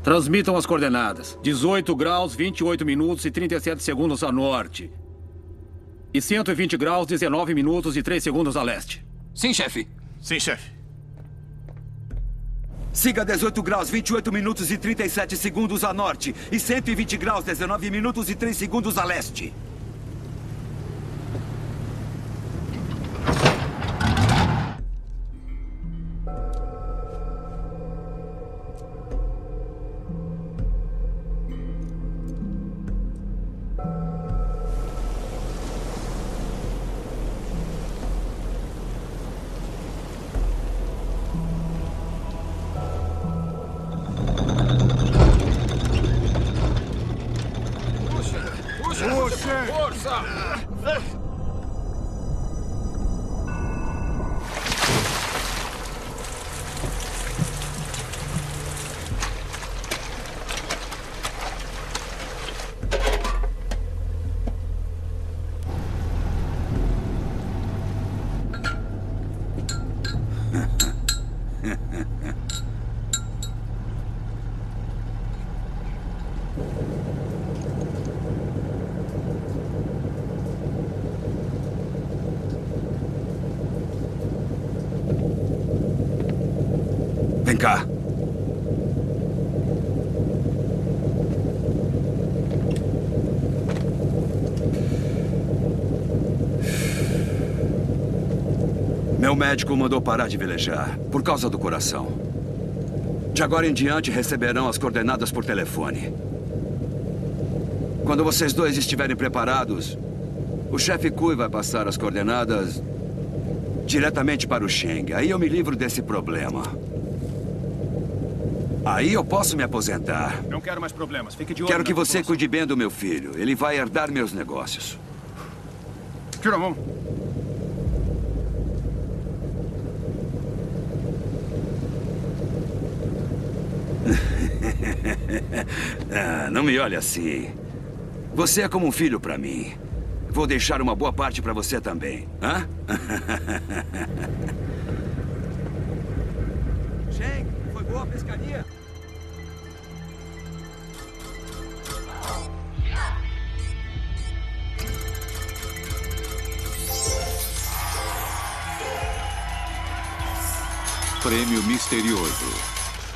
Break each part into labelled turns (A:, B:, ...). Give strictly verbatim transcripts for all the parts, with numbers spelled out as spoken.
A: Transmitam as coordenadas. dezoito graus, vinte e oito minutos e trinta e sete segundos a norte. E cento e vinte graus, dezenove minutos e três segundos a leste.
B: Sim, chefe.
C: Sim, chefe.
D: Siga dezoito graus, vinte e oito minutos e trinta e sete segundos a norte. E cento e vinte graus, dezenove minutos e três segundos a leste. Vem cá. Meu médico mandou parar de velejar, por causa do coração. De agora em diante, receberão as coordenadas por telefone. Quando vocês dois estiverem preparados, o chefe Kui vai passar as coordenadas diretamente para o Sheng. Aí eu me livro desse problema. Aí eu posso me aposentar.
C: Não quero mais problemas. Fique de olho.
D: Quero que você cuide bem do meu filho. Ele vai herdar meus negócios.
C: Tira a mão.
D: Ah, não me olhe assim. Você é como um filho para mim. Vou deixar uma boa parte para você também. Hã? Sheng, foi boa a pescaria?
E: Prêmio misterioso.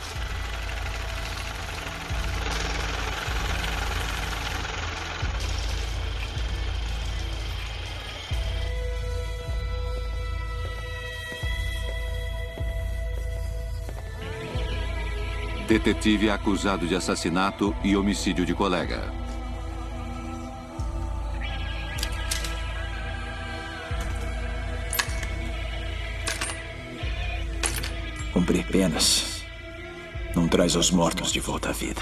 E: Detetive acusado de assassinato e homicídio de colega.
F: Cumprir penas não traz os mortos de volta à vida.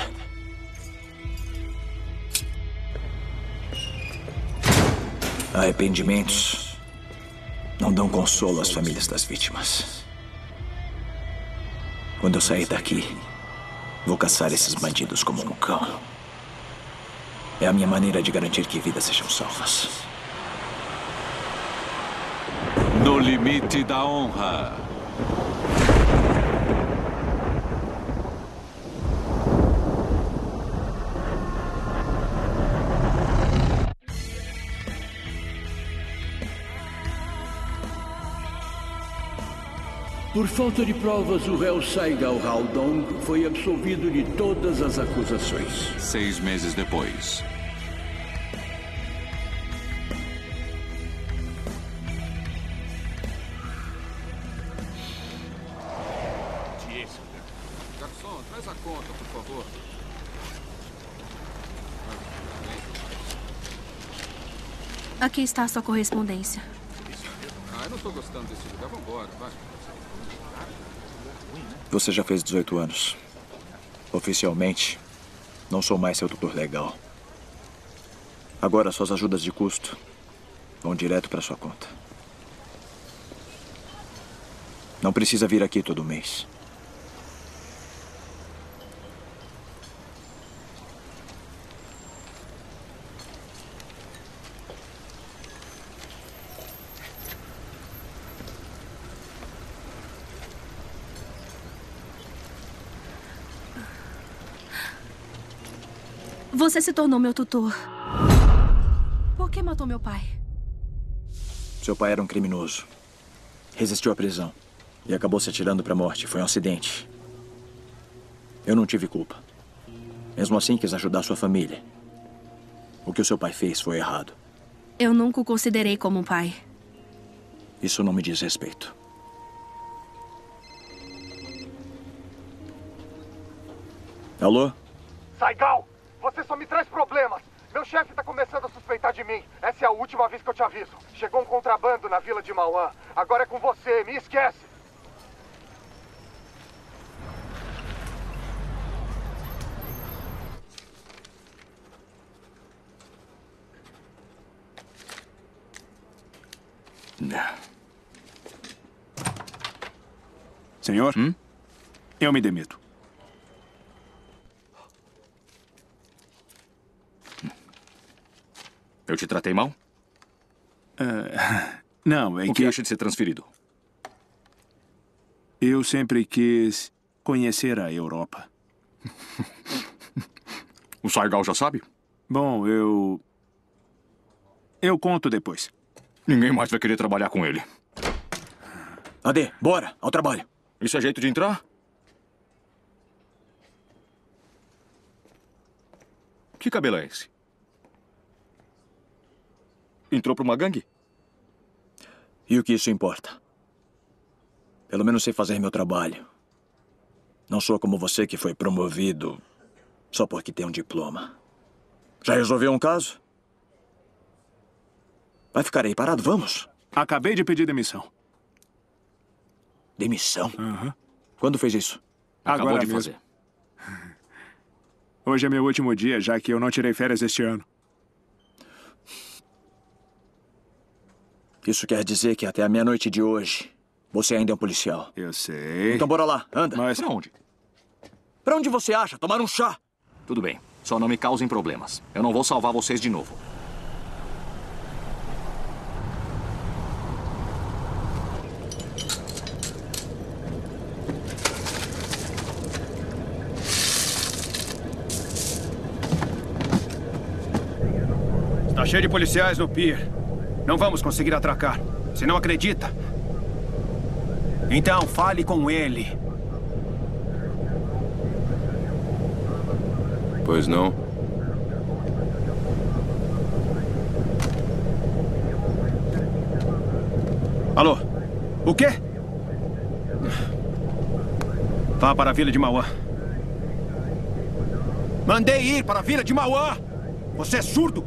F: Arrependimentos não dão consolo às famílias das vítimas. Quando eu sair daqui, vou caçar esses bandidos como um cão. É a minha maneira de garantir que vidas sejam salvas.
E: No limite da honra.
G: Por falta de provas, o réu Saigal Haldong foi absolvido de todas as acusações.
E: Seis meses depois.
B: Garçom, traz a conta, por favor.
H: Aqui está a sua correspondência.
B: Ah, eu não estou gostando desse lugar. Vambora, vai.
F: Você já fez dezoito anos. Oficialmente, não sou mais seu tutor legal. Agora, suas ajudas de custo vão direto para sua conta. Não precisa vir aqui todo mês.
H: Você se tornou meu tutor. Por que matou meu pai?
F: Seu pai era um criminoso. Resistiu à prisão. E acabou se atirando para a morte. Foi um acidente. Eu não tive culpa. Mesmo assim, quis ajudar sua família. O que o seu pai fez foi errado.
H: Eu nunca o considerei como um pai.
F: Isso não me diz respeito. Alô?
I: Saigal, você só me traz problemas. Meu chefe tá começando a suspeitar de mim. Essa é a última vez que eu te aviso. Chegou um contrabando na vila de Mauan. Agora é com você, me esquece.
C: Senhor,
F: hum?
C: eu me demito.
J: Eu te tratei mal?
C: Uh, não, é
J: que... O
C: que...
J: que acha de ser transferido?
C: Eu sempre quis conhecer a Europa.
J: O Saigal já sabe?
C: Bom, eu... Eu conto depois.
J: Ninguém mais vai querer trabalhar com ele.
F: Ade, bora, ao trabalho.
J: Isso é jeito de entrar? Que cabelo é esse? Entrou pra uma gangue?
F: E o que isso importa? Pelo menos sei fazer meu trabalho. Não sou como você que foi promovido só porque tem um diploma. Já resolveu um caso? Vai ficar aí parado, vamos?
C: Acabei de pedir demissão.
F: Demissão?
C: Uhum.
F: Quando fez isso?
J: Acabou
C: Agora
J: de
C: mesmo.
J: fazer.
C: Hoje é meu último dia, já que eu não tirei férias este ano.
F: Isso quer dizer que até a meia-noite de hoje, você ainda é um policial.
C: Eu sei.
F: Então bora lá, anda.
C: Mas
J: pra onde?
F: Pra onde você acha? Tomar um chá?
J: Tudo bem. Só não me causem problemas. Eu não vou salvar vocês de novo.
C: Está cheio de policiais no pier. Não vamos conseguir atracar. Você não acredita? Então, fale com ele.
K: Pois não?
C: Alô? O quê? Vá para a vila de Mauan. Mandei ir para a vila de Mauan! Você é surdo?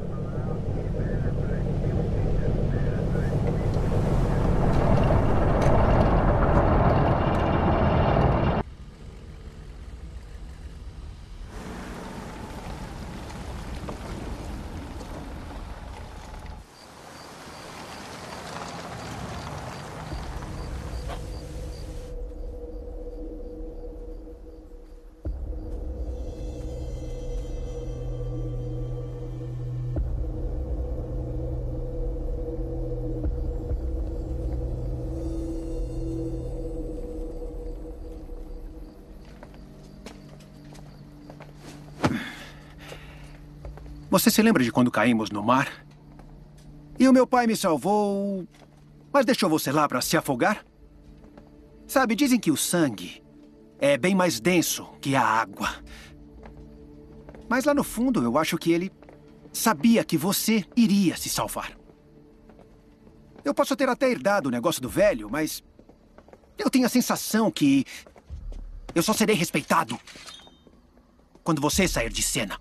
C: Você se lembra de quando caímos no mar? E o meu pai me salvou, mas deixou você lá para se afogar? Sabe, dizem que o sangue é bem mais denso que a água. Mas lá no fundo, eu acho que ele sabia que você iria se salvar. Eu posso ter até herdado o negócio do velho, mas eu tenho a sensação que eu só serei respeitado quando você sair de cena.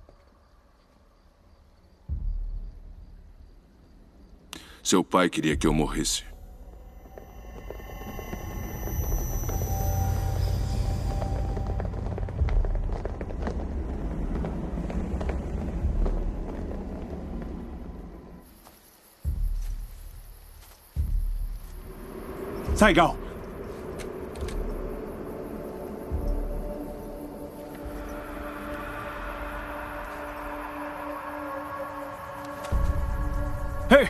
K: Seu pai queria que eu morresse.
C: Saigal! Ei!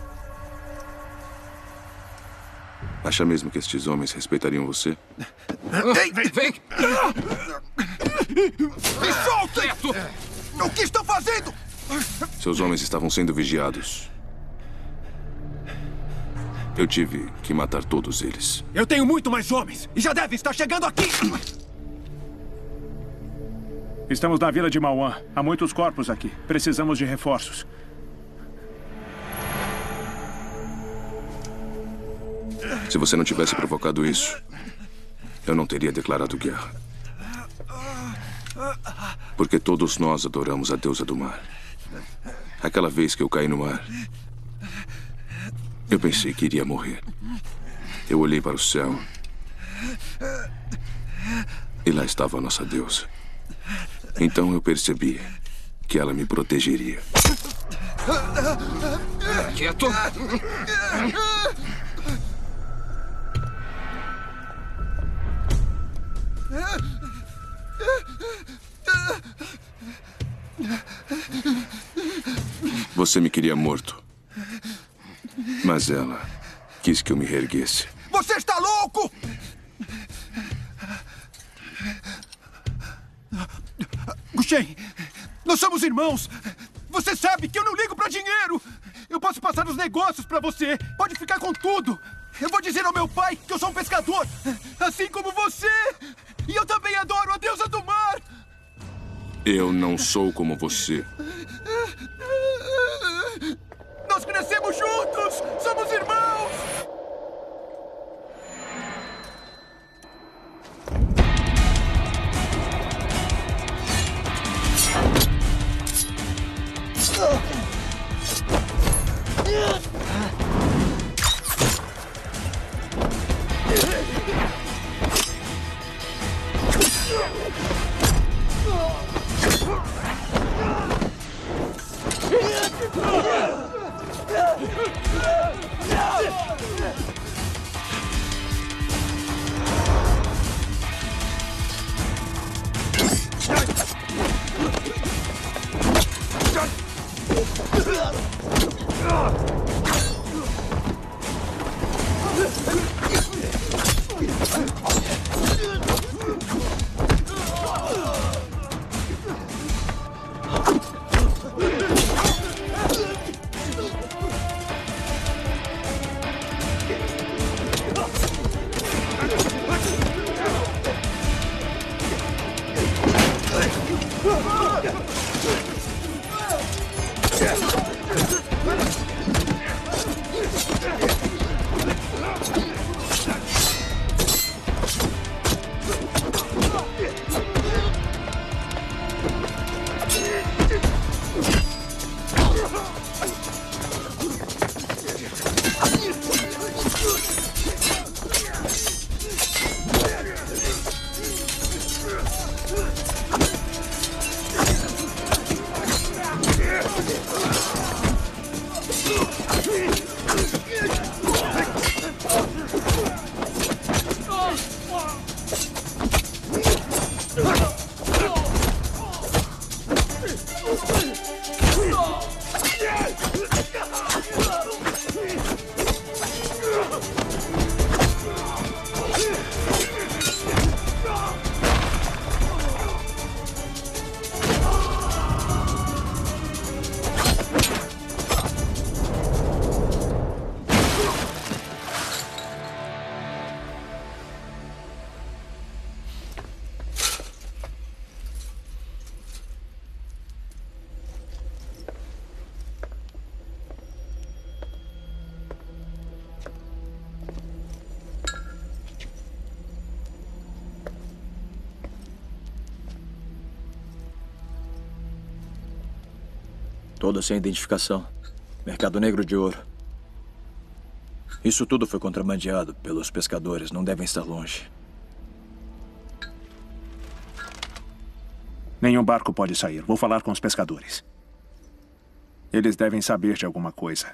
K: Acha mesmo que estes homens respeitariam você?
B: Ei, vem! vem. Me solta!
C: O que estão fazendo?
K: Seus homens estavam sendo vigiados. Eu tive que matar todos eles.
C: Eu tenho muito mais homens e já devem estar chegando aqui.
L: Estamos na vila de Mauan. Há muitos corpos aqui. Precisamos de reforços.
K: Se você não tivesse provocado isso, eu não teria declarado guerra. Porque todos nós adoramos a deusa do mar. Aquela vez que eu caí no mar, eu pensei que iria morrer. Eu olhei para o céu e lá estava a nossa deusa. Então eu percebi que ela me protegeria.
B: Quieto!
K: Você me queria morto. Mas ela quis que eu me reerguesse.
C: Você está louco! Gushen, nós somos irmãos. Você sabe que eu não ligo pra dinheiro. Eu posso passar os negócios pra você. Pode ficar com tudo. Eu vou dizer ao meu pai que eu sou um pescador, assim como você. E eu também adoro a deusa do mar.
K: Eu não sou como você.
C: Nós crescemos juntos. Somos irmãos.
F: Toda sem identificação. Mercado negro de ouro. Isso tudo foi contrabandeado pelos pescadores. Não devem estar longe.
L: Nenhum barco pode sair. Vou falar com os pescadores. Eles devem saber de alguma coisa.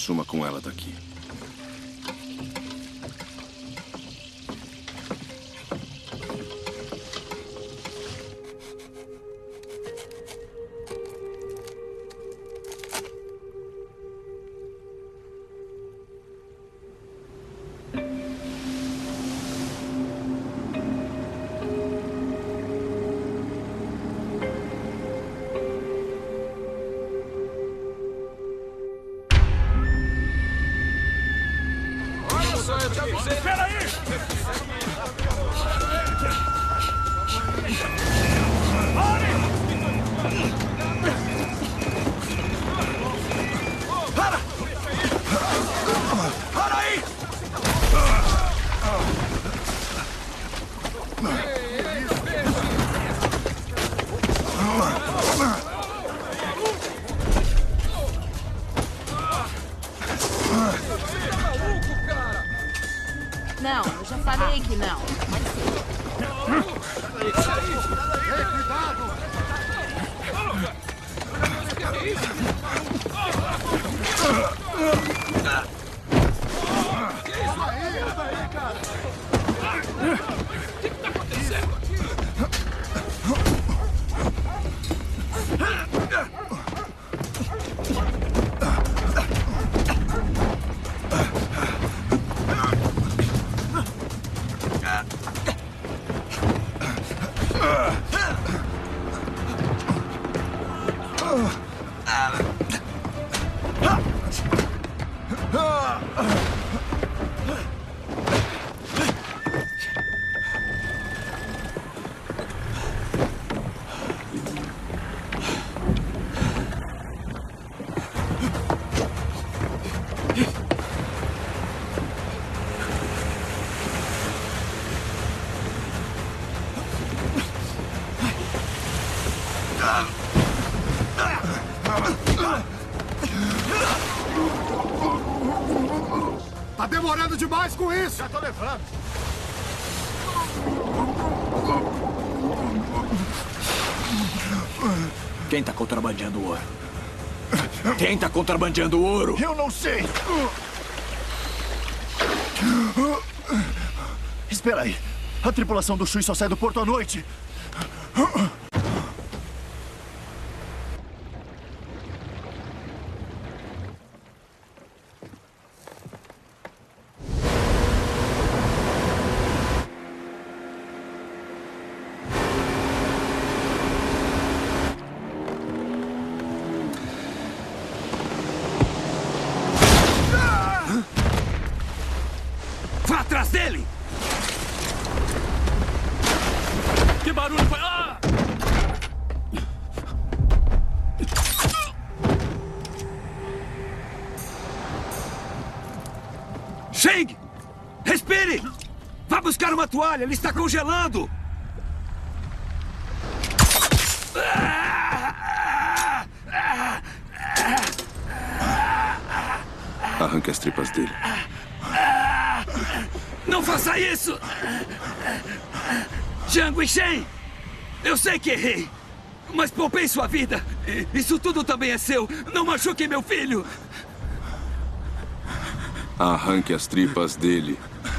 K: suma com ela daqui.
B: Espera aí!
C: Para! Para aí!
M: Não, eu já falei que não.
B: Ei, cuidado! Que isso? Que isso aí? Ajuda aí, cara! O que tá acontecendo aqui?
I: Tá demorando demais com isso!
B: Já tô levando!
F: Quem tá contrabandeando ouro? Quem tá contrabandeando ouro?
I: Eu não sei!
N: Espera aí. A tripulação do Shui só sai do porto à noite.
A: Vá atrás dele!
B: Que barulho foi? Ah!
A: Sheng! Respire! Vá buscar uma toalha, ele está congelando!
K: Arranque as tripas dele.
A: Não faça isso! Jiang e Shen! Eu sei que errei, mas poupei sua vida. Isso tudo também é seu. Não machuque meu filho!
K: Arranque as tripas dele.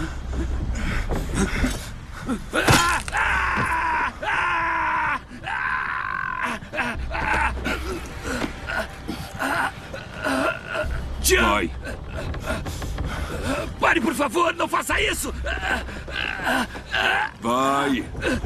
A: Vai! Pare, por favor! Não faça isso!
K: Vai!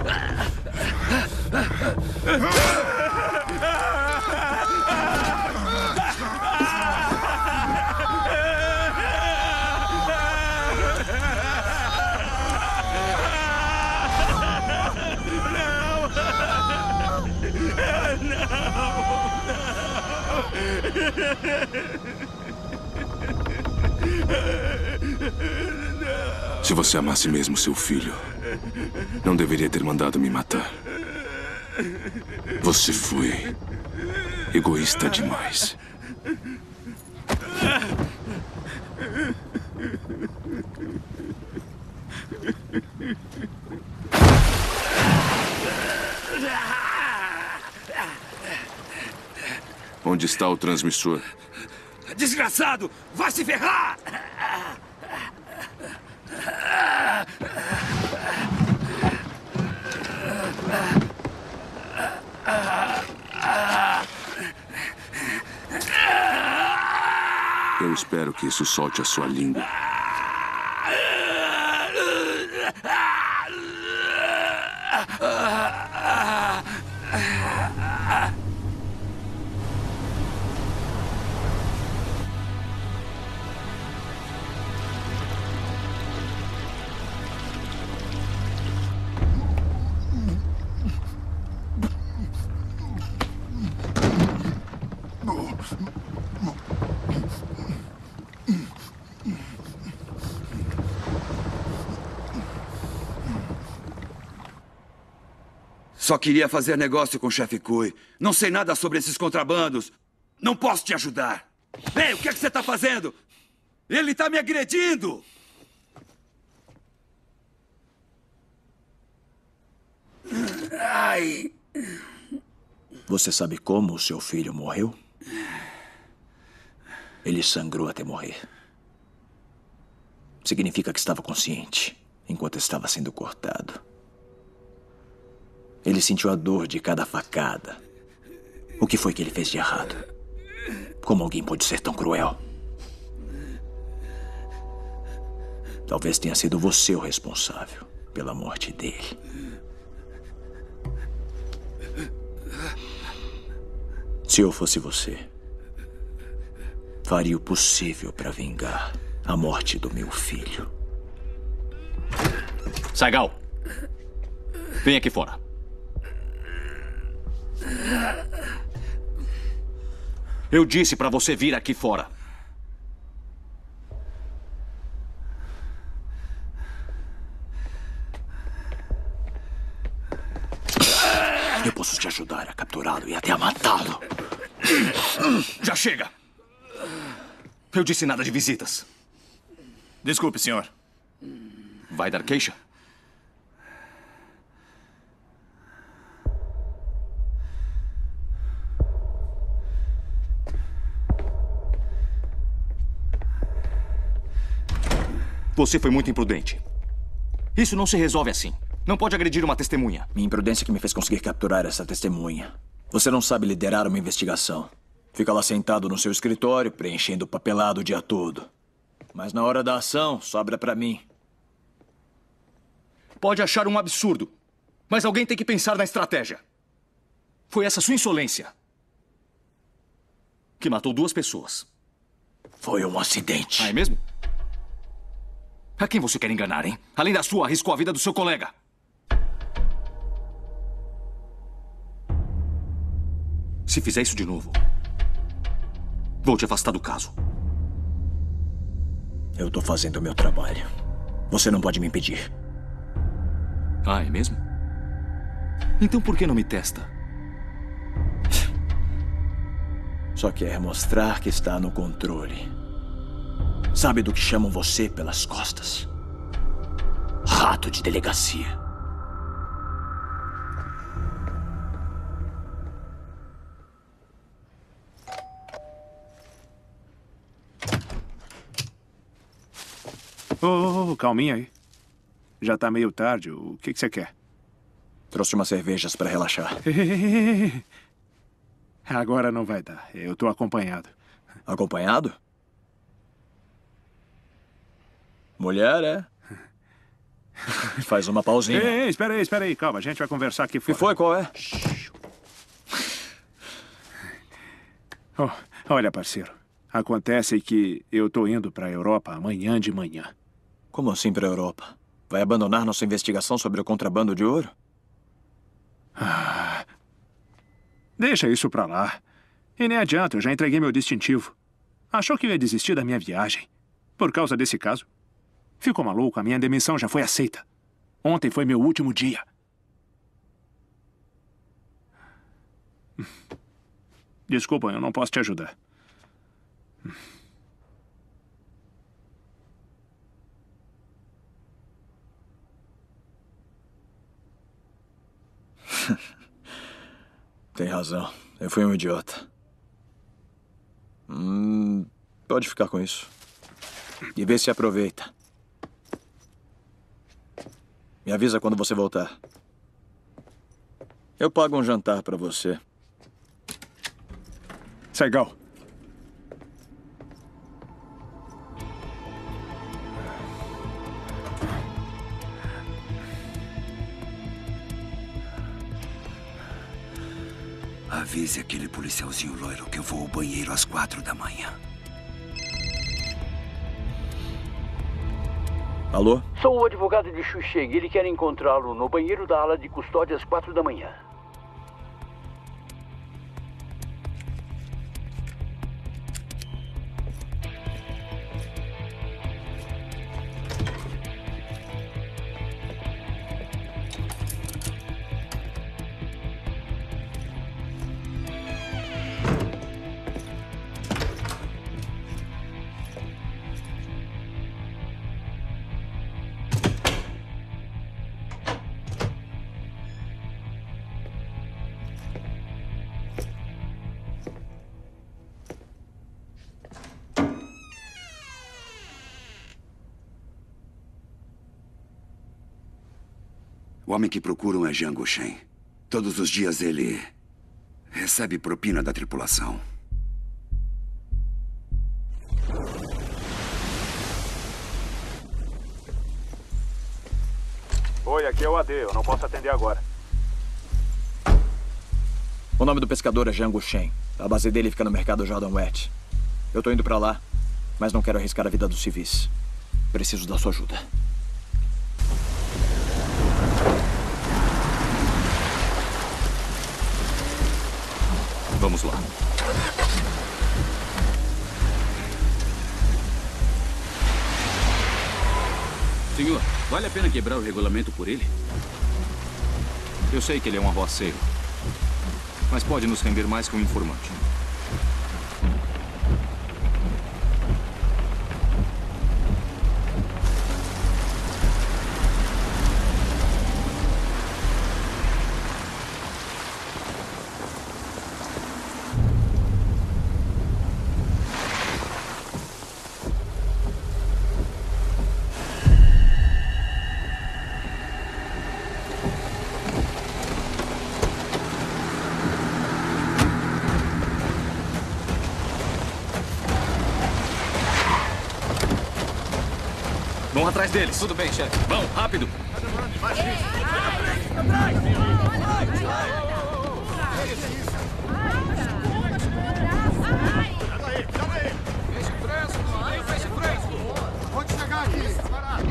K: Se você amasse mesmo seu filho, não deveria ter mandado me matar. Você foi egoísta demais. Onde está o transmissor?
A: desgraçado! Vai se ferrar!
K: Eu espero que isso solte a sua língua.
D: Só queria fazer negócio com o chefe Cui. Não sei nada sobre esses contrabandos. Não posso te ajudar. Ei, o que é que você está fazendo? Ele está me agredindo!
F: Ai. Você sabe como o seu filho morreu? Ele sangrou até morrer. Significa que estava consciente enquanto estava sendo cortado. Ele sentiu a dor de cada facada. O que foi que ele fez de errado? Como alguém pode ser tão cruel? Talvez tenha sido você o responsável pela morte dele. Se eu fosse você, faria o possível para vingar a morte do meu filho.
J: Saigal, vem aqui fora. Eu disse para você vir aqui fora.
F: Eu posso te ajudar a capturá-lo e até a matá-lo.
J: Já chega! Eu disse nada de visitas.
L: Desculpe, senhor.
J: Vai dar queixa? Você foi muito imprudente. Isso não se resolve assim. Não pode agredir uma testemunha.
F: Minha imprudência que me fez conseguir capturar essa testemunha. Você não sabe liderar uma investigação. Fica lá sentado no seu escritório, preenchendo papelado o dia todo. Mas na hora da ação, sobra pra mim.
J: Pode achar um absurdo, mas alguém tem que pensar na estratégia. Foi essa sua insolência que matou duas pessoas.
F: Foi um acidente.
J: Ah, é mesmo? A quem você quer enganar, hein? Além da sua, arriscou a vida do seu colega. Se fizer isso de novo, vou te afastar do caso.
F: Eu tô fazendo o meu trabalho. Você não pode me impedir.
J: Ah, é mesmo? Então por que não me testa?
F: Só quer mostrar que está no controle. Sabe do que chamam você pelas costas? Rato de delegacia.
L: Ô, oh, oh, calminha aí. Já tá meio tarde. O que que você quer?
F: Trouxe umas cervejas para relaxar.
L: Agora não vai dar. Eu tô acompanhado.
F: Acompanhado? Mulher, é? Faz uma pausinha.
L: Ei, ei, espera aí, espera aí. Calma, a gente vai conversar aqui fora.
F: Que foi? Qual é?
L: Oh, olha, parceiro. Acontece que eu tô indo pra Europa amanhã de manhã.
F: Como assim pra Europa? Vai abandonar nossa investigação sobre o contrabando de ouro?
L: Ah, deixa isso pra lá. E nem adianta, eu já entreguei meu distintivo. Achou que eu ia desistir da minha viagem por causa desse caso? Ficou maluco? A minha demissão já foi aceita. Ontem foi meu último dia. Desculpa, eu não posso te ajudar.
F: Tem razão. Eu fui um idiota. Hum, Pode ficar com isso. E vê se aproveita. Me avisa quando você voltar. Eu pago um jantar pra você.
L: Saigal.
D: Avise aquele policialzinho loiro que eu vou ao banheiro às quatro da manhã.
F: Alô?
G: Sou o advogado de Xuxeng. Ele quer encontrá-lo no banheiro da ala de custódia às quatro da manhã.
D: O homem que procuram é Jiang Guosheng. Todos os dias ele recebe propina da tripulação.
L: Oi, aqui é o A D. Eu não posso atender agora.
F: O nome do pescador é Jiang Guosheng. A base dele fica no mercado Jordan West. Eu tô indo pra lá, mas não quero arriscar a vida dos civis. Preciso da sua ajuda.
E: Vamos lá.
A: Senhor, vale a pena quebrar o regulamento por ele?
E: Eu sei que ele é um arroaceiro, mas pode nos render mais que um informante.
J: Vamos atrás deles.
A: Tudo bem, chefe.
J: Vamos, rápido.
B: Feche fresco, feche fresco. Pode chegar aqui. Parar.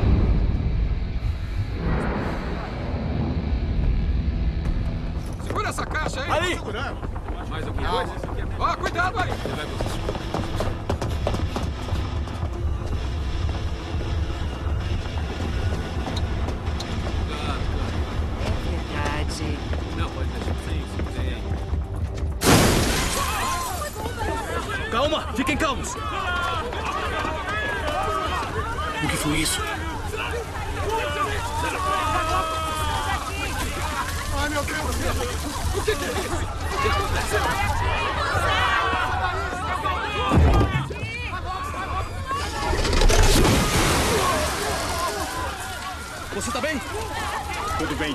B: Segura essa caixa aí.
J: Ali.
A: Mais alguma
B: Calma.
A: coisa?
B: Ó, cuidado aí.
A: Não, pode deixar sem isso. Tem.
J: Calma, fiquem calmos. O que foi isso?
B: Ai, meu Deus. O que é isso? O que aconteceu?
J: Você tá bem?
L: Tudo bem.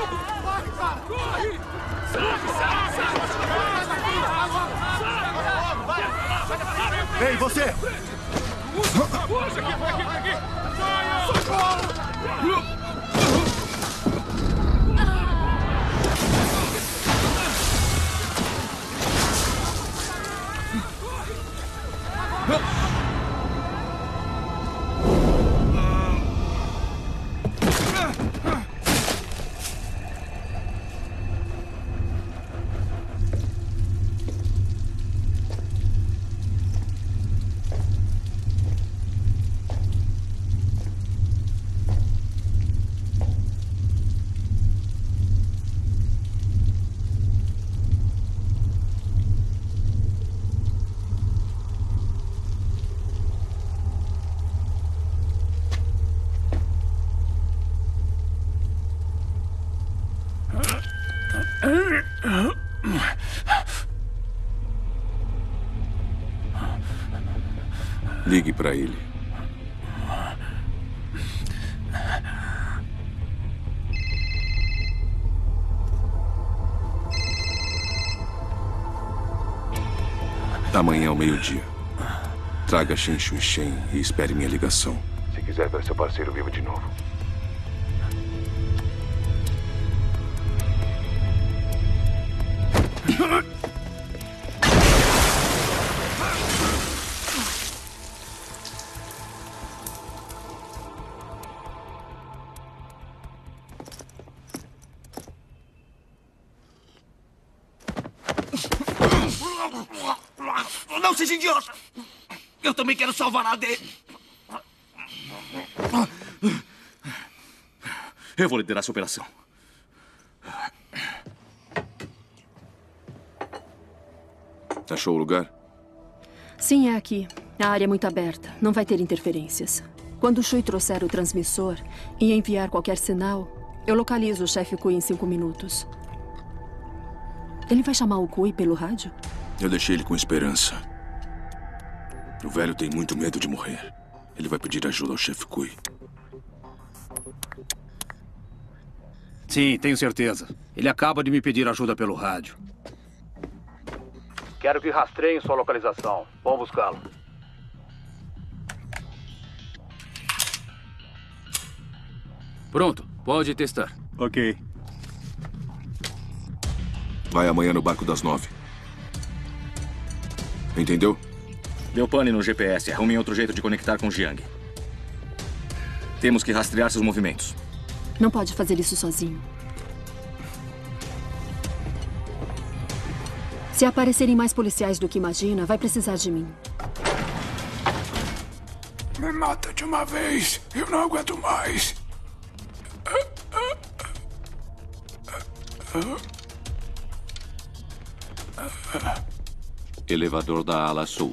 N: Ei, você!
B: Puxa aqui, vai aqui, vai aqui! Socorro!
K: Ligue para ele. Amanhã ao meio-dia. Traga Shen Shui Shen e espere minha ligação.
O: Se quiser ver seu parceiro vivo de novo.
J: Não seja idiota! Eu também quero salvar a dele. Eu vou liderar essa operação.
K: Achou o lugar?
P: Sim, é aqui. A área é muito aberta. Não vai ter interferências. Quando o Shui trouxer o transmissor e enviar qualquer sinal, eu localizo o chefe Kui em cinco minutos. Ele vai chamar o Kui pelo rádio?
K: Eu deixei ele com esperança. O velho tem muito medo de morrer. Ele vai pedir ajuda ao chefe Kui.
A: Sim, tenho certeza. Ele acaba de me pedir ajuda pelo rádio. Quero que rastreiem sua localização. Vão buscá-lo.
Q: Pronto, pode testar.
L: Ok.
K: Vai amanhã no barco das nove. Entendeu?
J: Deu pane no G P S. Arrumem outro jeito de conectar com o Jiang. Temos que rastrear seus movimentos.
P: Não pode fazer isso sozinho. Se aparecerem mais policiais do que imagina, vai precisar de mim.
L: Me mata de uma vez. Eu não aguento mais.
Q: Elevador da ala sul.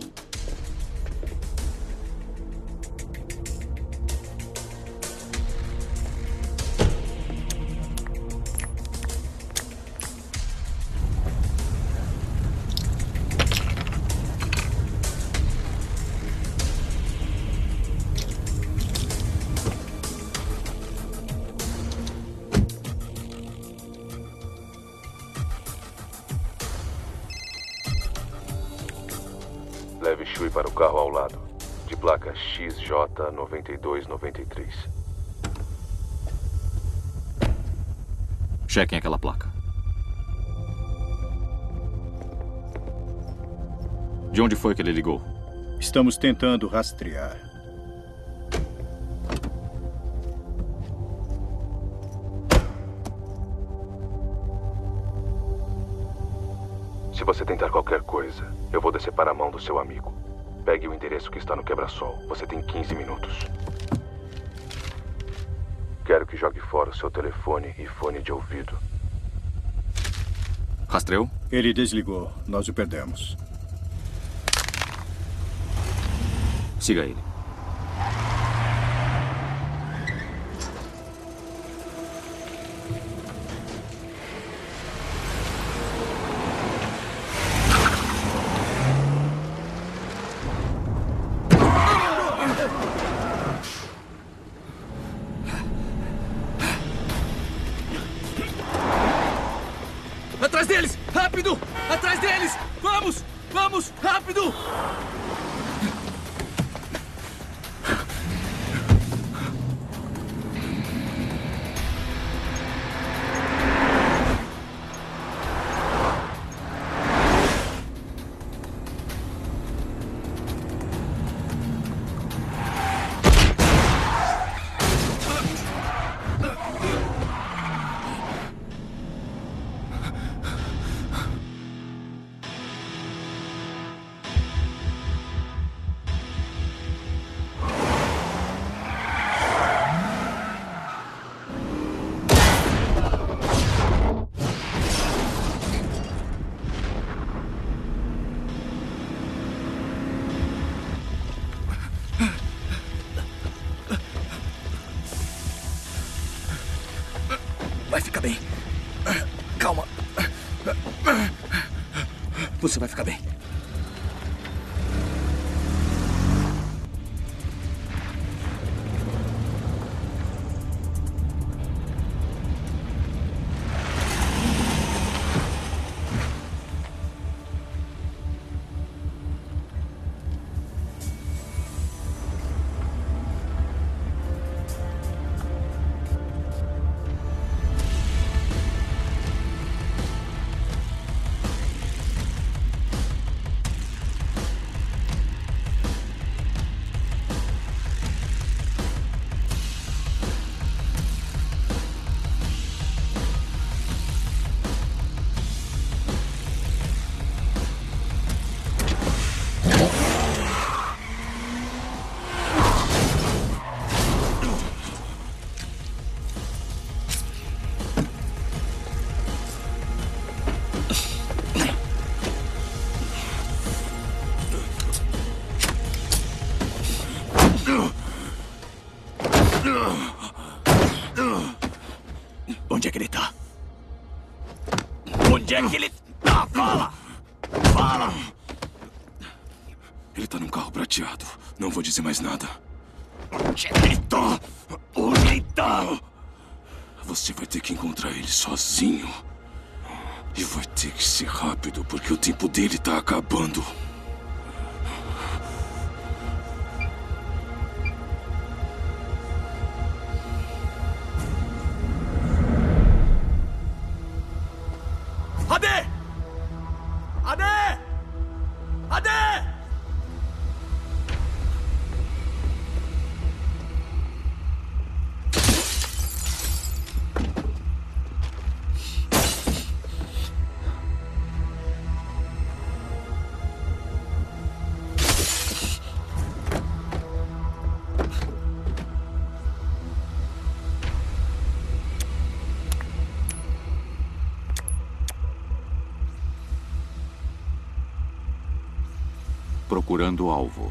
O: Leve Shui para o carro ao lado, de placa X J nove dois nove três.
E: Chequem aquela placa. De onde foi que ele ligou?
R: Estamos tentando rastrear.
O: Se você tentar qualquer coisa, eu vou decepar a mão do seu amigo. Pegue o endereço que está no quebra-sol. Você tem quinze minutos. Quero que jogue fora o seu telefone e fone de ouvido.
E: Rastreou?
R: Ele desligou. Nós o perdemos.
E: Siga ele.
J: Atrás deles! Rápido! Atrás deles! Vamos! Vamos! Rápido! Vai ficar bem. Calma. Você vai ficar bem.
F: Onde é que ele tá? Onde é que ele tá? Fala! Fala!
K: Ele tá num carro prateado. Não vou dizer mais nada.
F: Onde é que ele tá? Onde ele tá?
K: Você vai ter que encontrar ele sozinho. E vai ter que ser rápido, porque o tempo dele tá acabando.
F: Adê! Adê! Adê!
Q: Procurando o alvo.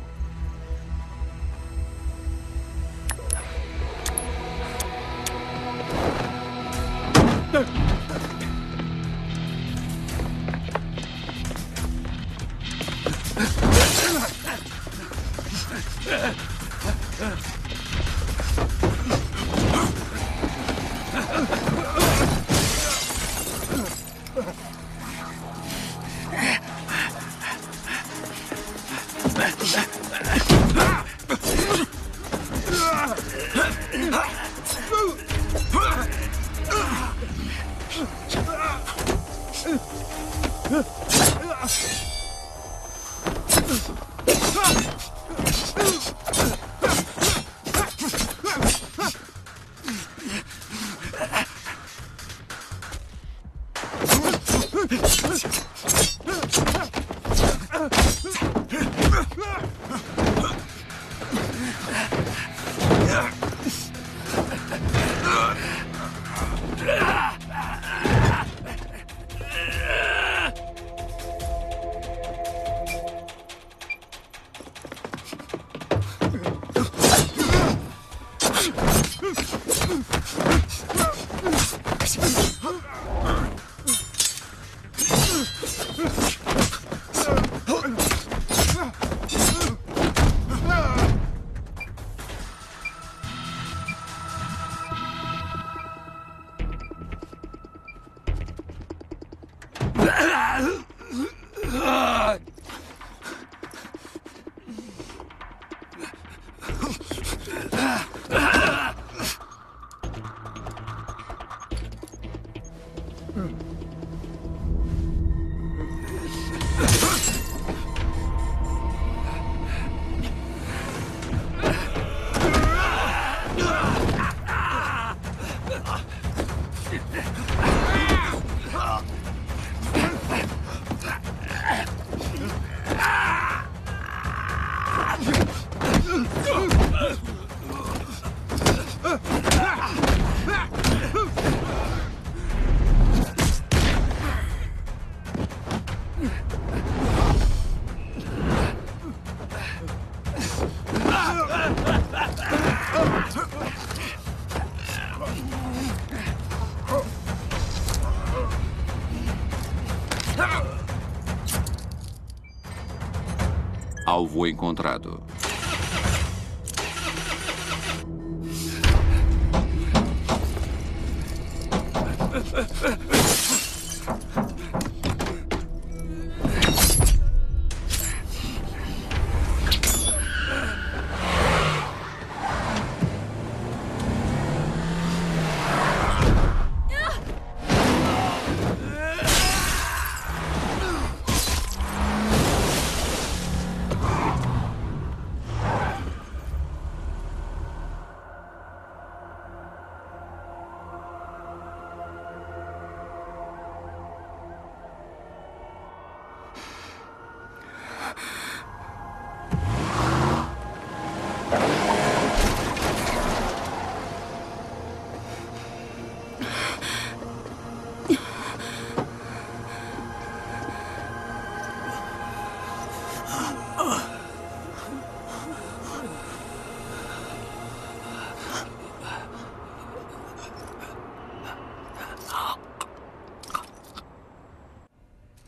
Q: Alvo encontrado.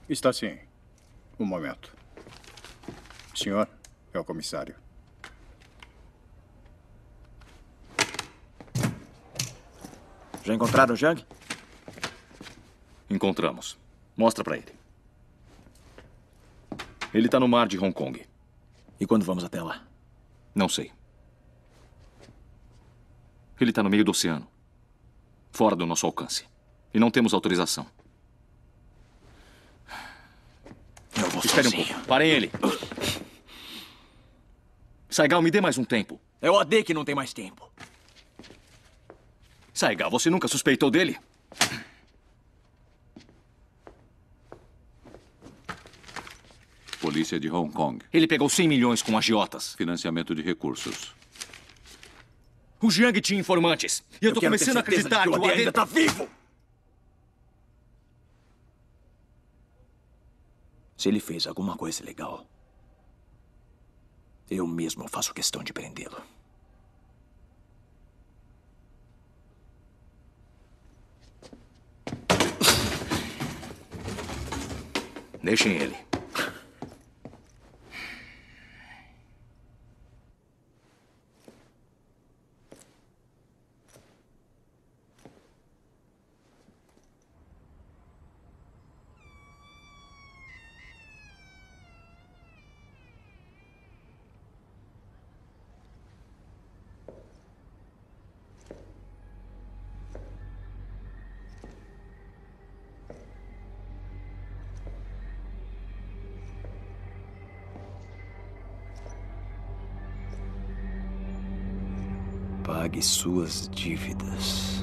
R: Está sim. Um momento. Senhor, é o comissário.
F: Já encontraram o Jiang?
J: Encontramos. Mostra pra ele. Ele tá no mar de Hong Kong.
F: E quando vamos até lá?
J: Não sei. Ele tá no meio do oceano. Fora do nosso alcance. E não temos autorização.
F: Eu vou
J: Espere
F: sozinho.
J: um pouco. Parem ele. Saigal, me dê mais um tempo.
F: É o A D que não tem mais tempo.
J: Saigal, você nunca suspeitou dele?
Q: Polícia de Hong Kong.
J: Ele pegou cem milhões com agiotas.
Q: Financiamento de recursos.
J: O Jiang tinha informantes. E eu tô começando a acreditar que o A D
F: ainda tá vivo. Se ele fez alguma coisa ilegal, eu mesmo faço questão de prendê-lo.
J: Deixem ele.
F: Pague suas dívidas.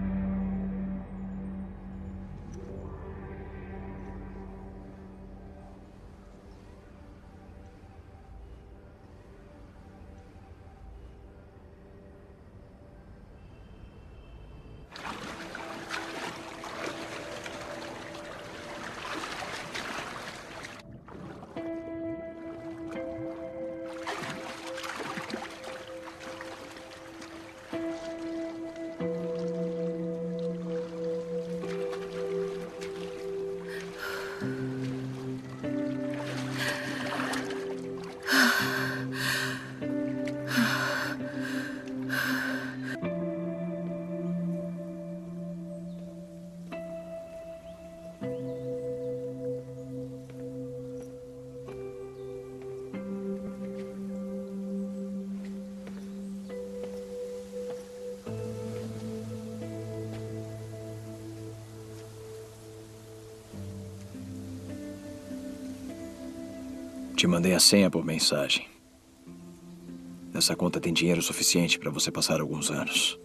F: Te mandei a senha por mensagem. Essa conta tem dinheiro suficiente para você passar alguns anos.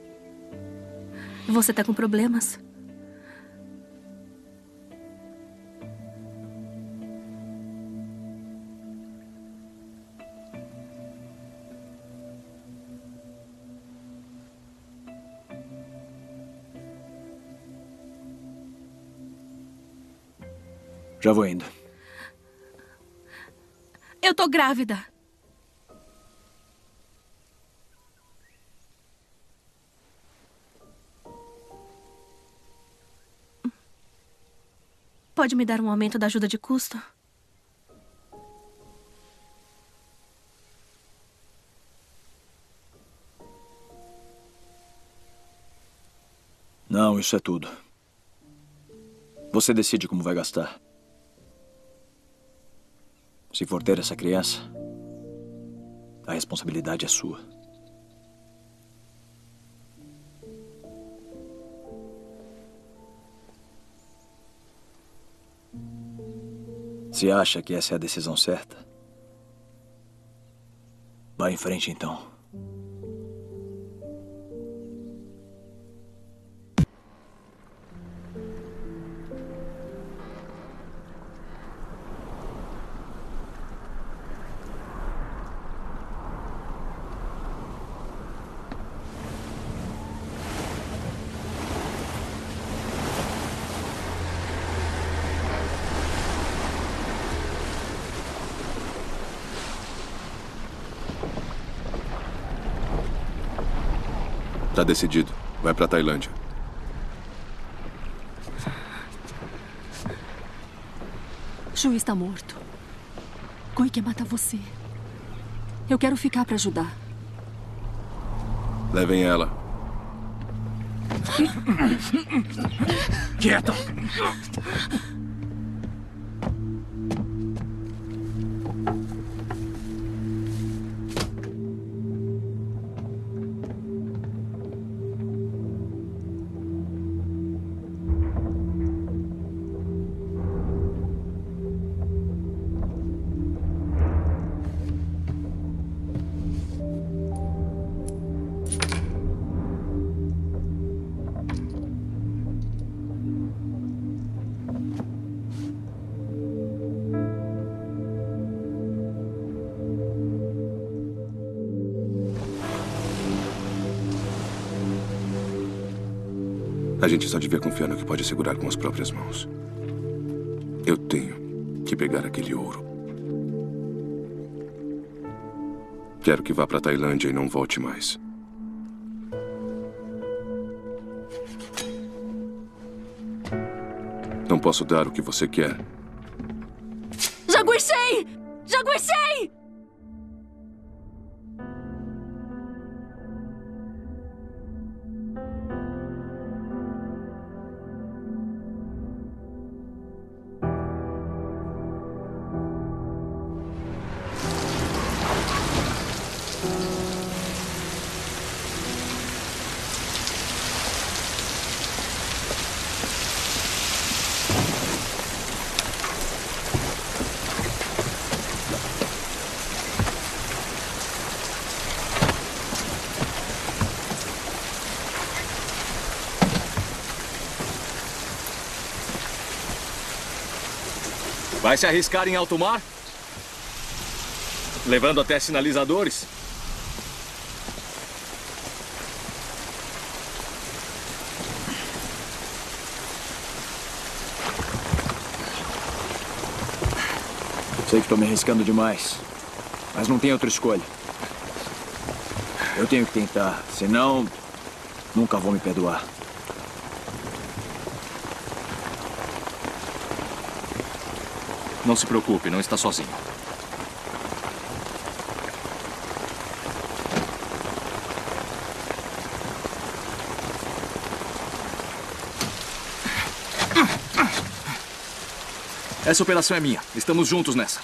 H: Você tá com problemas?
F: Já vou indo.
H: Eu tô grávida. Pode me dar um aumento da ajuda de custo?
F: Não, isso é tudo. Você decide como vai gastar. Se for ter essa criança, a responsabilidade é sua. Se acha que essa é a decisão certa, vá em frente então.
O: Tá decidido. Vai pra Tailândia.
P: Shui está morto. Kui quer matar você. Eu quero ficar para ajudar.
K: Levem ela.
A: Quieta!
K: A gente só devia confiar no que pode segurar com as próprias mãos. Eu tenho que pegar aquele ouro. Quero que vá para a Tailândia e não volte mais. Não posso dar o que você quer.
P: Jaguixei! Jaguixei!
J: Vai se arriscar em alto mar? Levando até sinalizadores?
F: Sei que estou me arriscando demais, mas não tem outra escolha. Eu tenho que tentar, senão nunca vou me perdoar.
J: Não se preocupe, não está sozinho. Essa operação é minha. Estamos juntos nessa.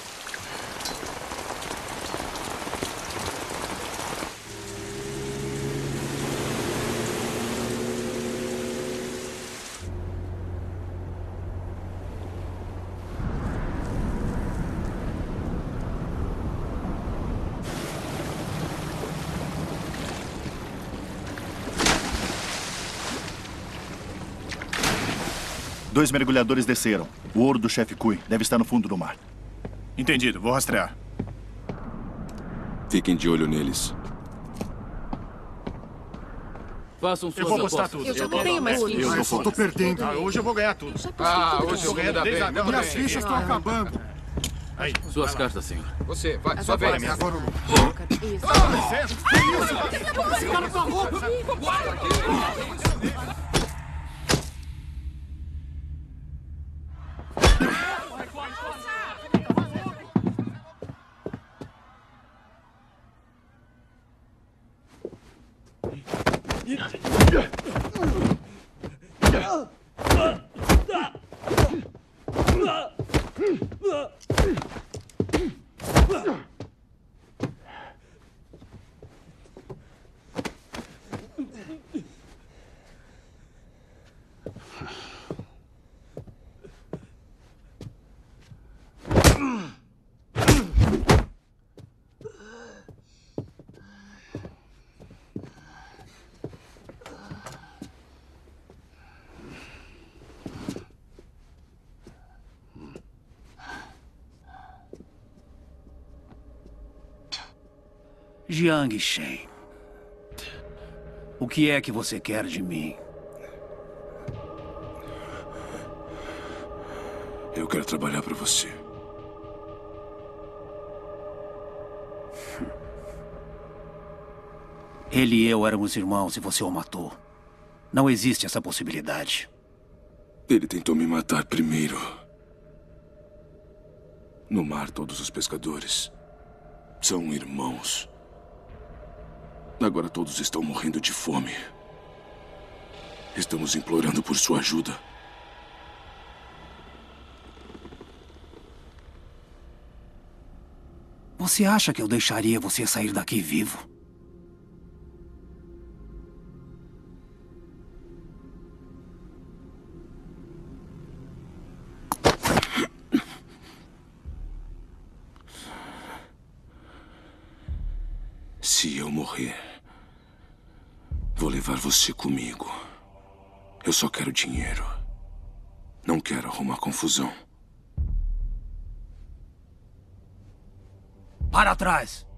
N: Dois mergulhadores desceram. O ouro do chefe Kui deve estar no fundo do mar.
R: Entendido. Vou rastrear.
K: Fiquem de olho neles.
B: Façam suas
N: Eu vou postar
B: apostas.
N: tudo.
M: Eu já não tenho mais fichas.
N: Eu não só tô perdendo.
R: Ah, hoje eu vou ganhar tudo.
B: Ah, hoje eu vou ganhar
R: dez a
B: bem.
R: zero.
N: Minhas fichas estão acabando.
R: Aí,
B: Suas cartas, senhor.
J: Você, vai,
M: sua
N: vez. Agora o Lu.
M: Isso.
N: Esse cara tá louco!
A: Jiang Shen, o que é que você quer de mim?
K: Eu quero trabalhar para você.
A: Ele e eu éramos irmãos e você o matou. Não existe essa possibilidade.
K: Ele tentou me matar primeiro. No mar, todos os pescadores são irmãos. Agora todos estão morrendo de fome. Estamos implorando por sua ajuda.
A: Você acha que eu deixaria você sair daqui vivo?
K: Se eu morrer, vou levar você comigo. Eu só quero dinheiro. Não quero arrumar confusão.
A: Para trás!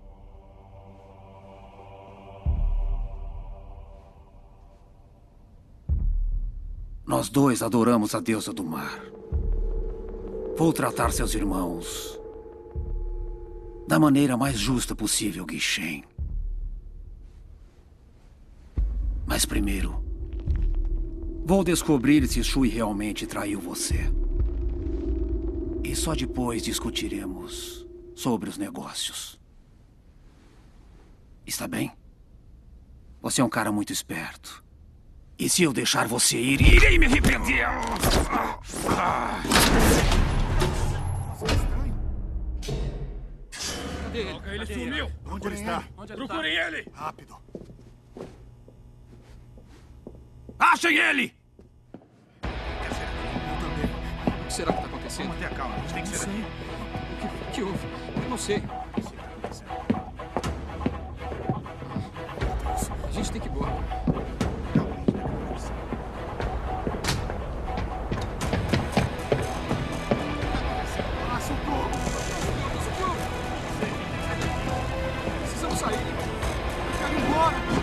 A: Nós dois adoramos a deusa do mar. Vou tratar seus irmãos da maneira mais justa possível, Guixen. Mas primeiro, vou descobrir se Shui realmente traiu você. E só depois discutiremos sobre os negócios. Está bem? Você é um cara muito esperto. E se eu deixar você ir, irei me arrepender.
B: Cadê ele? Ele sumiu.
N: Onde ele está?
B: Procurem ele.
N: Rápido.
A: Achem ele!
E: O que será que está acontecendo?
N: Vamos ter a calma, a gente tem que ser daqui.
E: O que, que houve? Eu não sei. A gente tem que ir embora.
B: Ah, socorro! Socorro!
E: Precisamos sair.
B: Eu quero ir embora!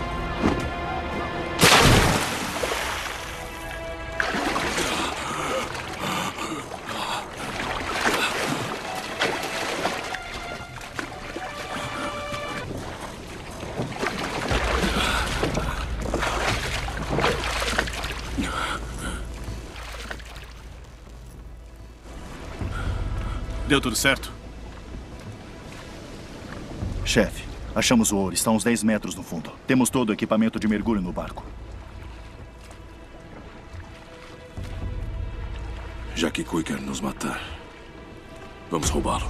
N: Deu tudo certo? Chefe, achamos o ouro. Está a uns dez metros no fundo. Temos todo o equipamento de mergulho no barco.
K: Já que Kui quer nos matar, vamos roubá-lo.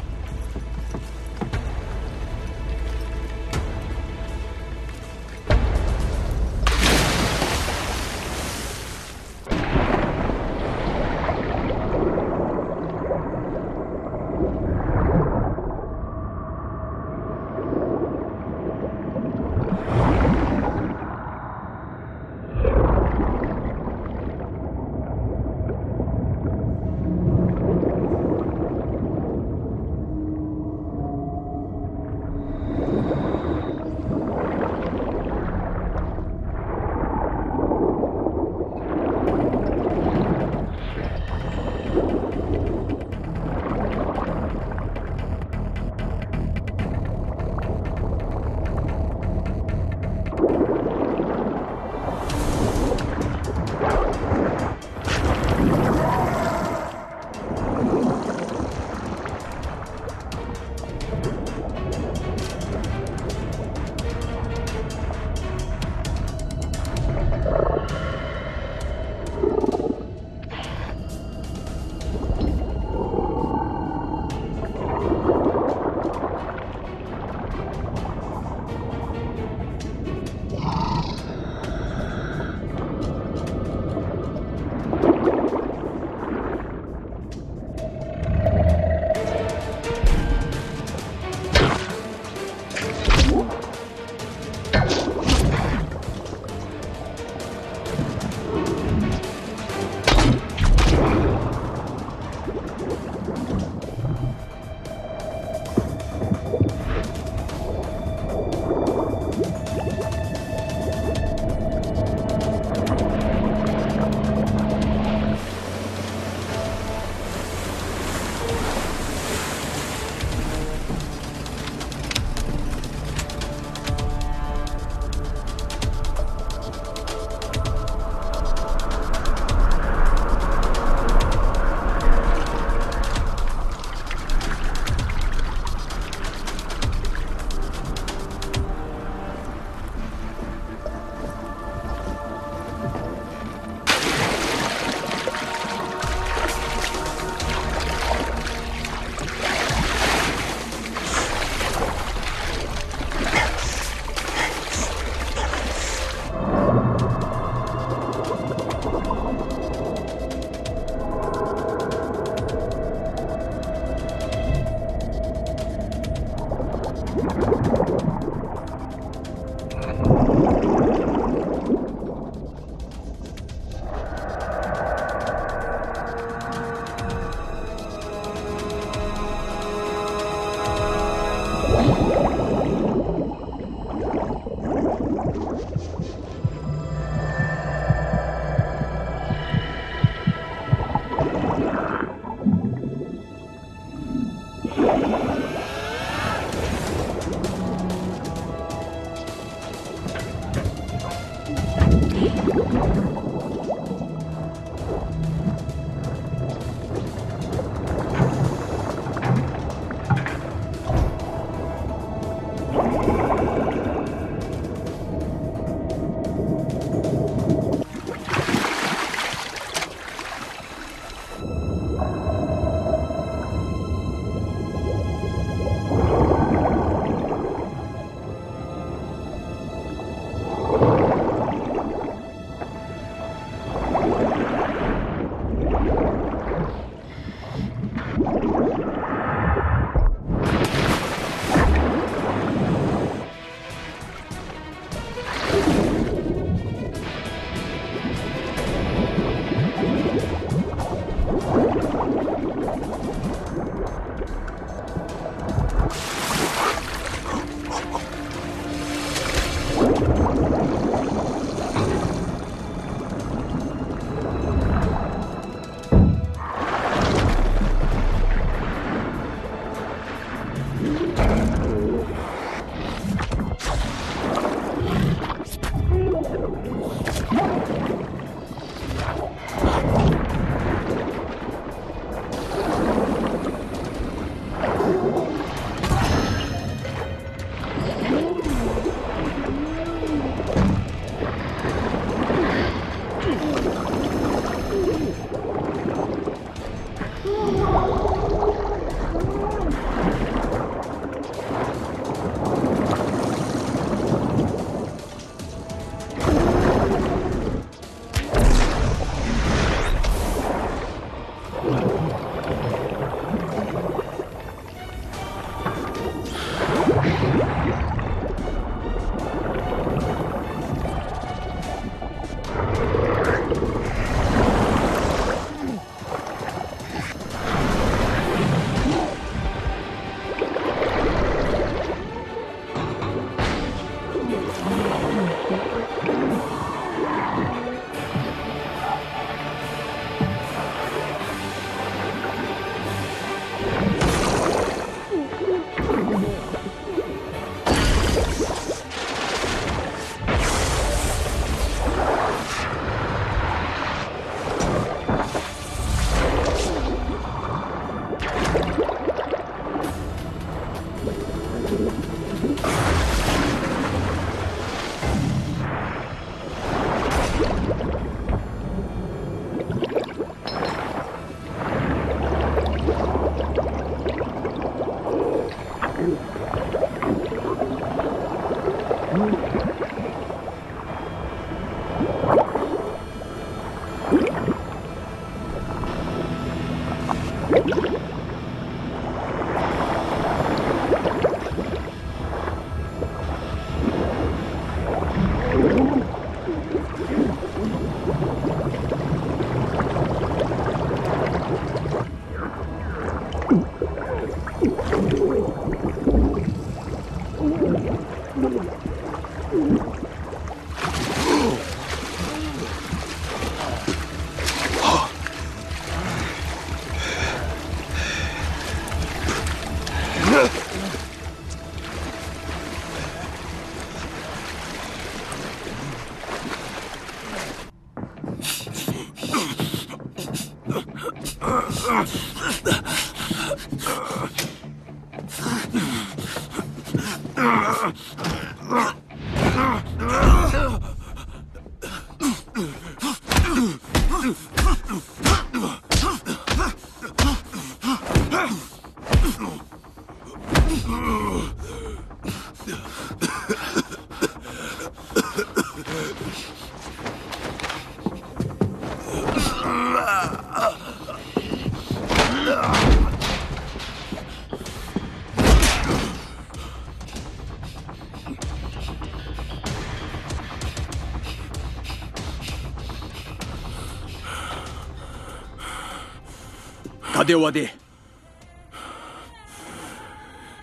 F: Cadê o A D?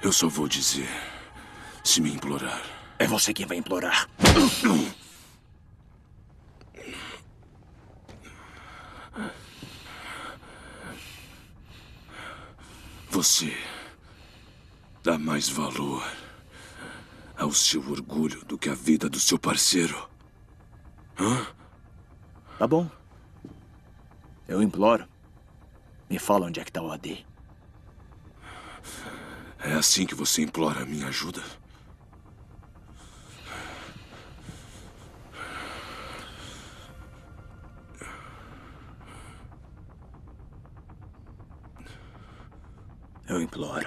K: Eu só vou dizer se me implorar.
F: É você quem vai implorar.
K: Você dá mais valor ao seu orgulho do que à vida do seu parceiro. Hã?
F: Tá bom. Eu imploro. Me fala onde é que tá o A D.
K: É assim que você implora a minha ajuda?
F: Eu imploro.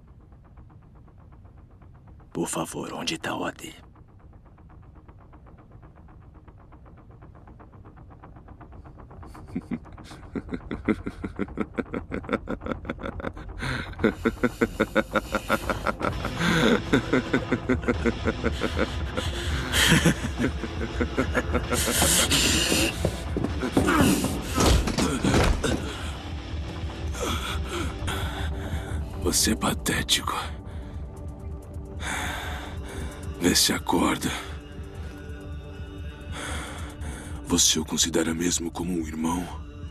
F: Por favor, onde tá o A D?
K: Você é patético. Vê se acorda. Você o considera mesmo como um irmão?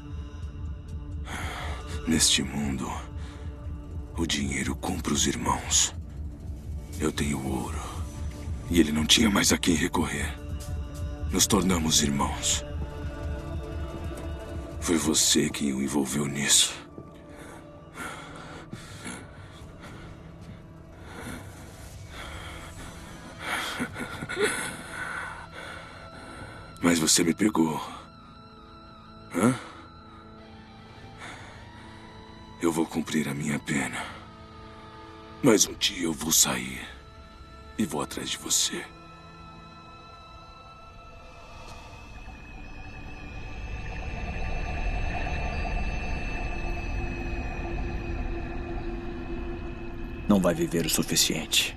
K: Neste mundo, o dinheiro compra os irmãos. Eu tenho ouro. E ele não tinha mais a quem recorrer. Nos tornamos irmãos. Foi você quem o envolveu nisso. Mas você me pegou. Hã? Eu vou cumprir a minha pena. Mas um dia eu vou sair. E vou atrás de você.
F: Não vai viver o suficiente.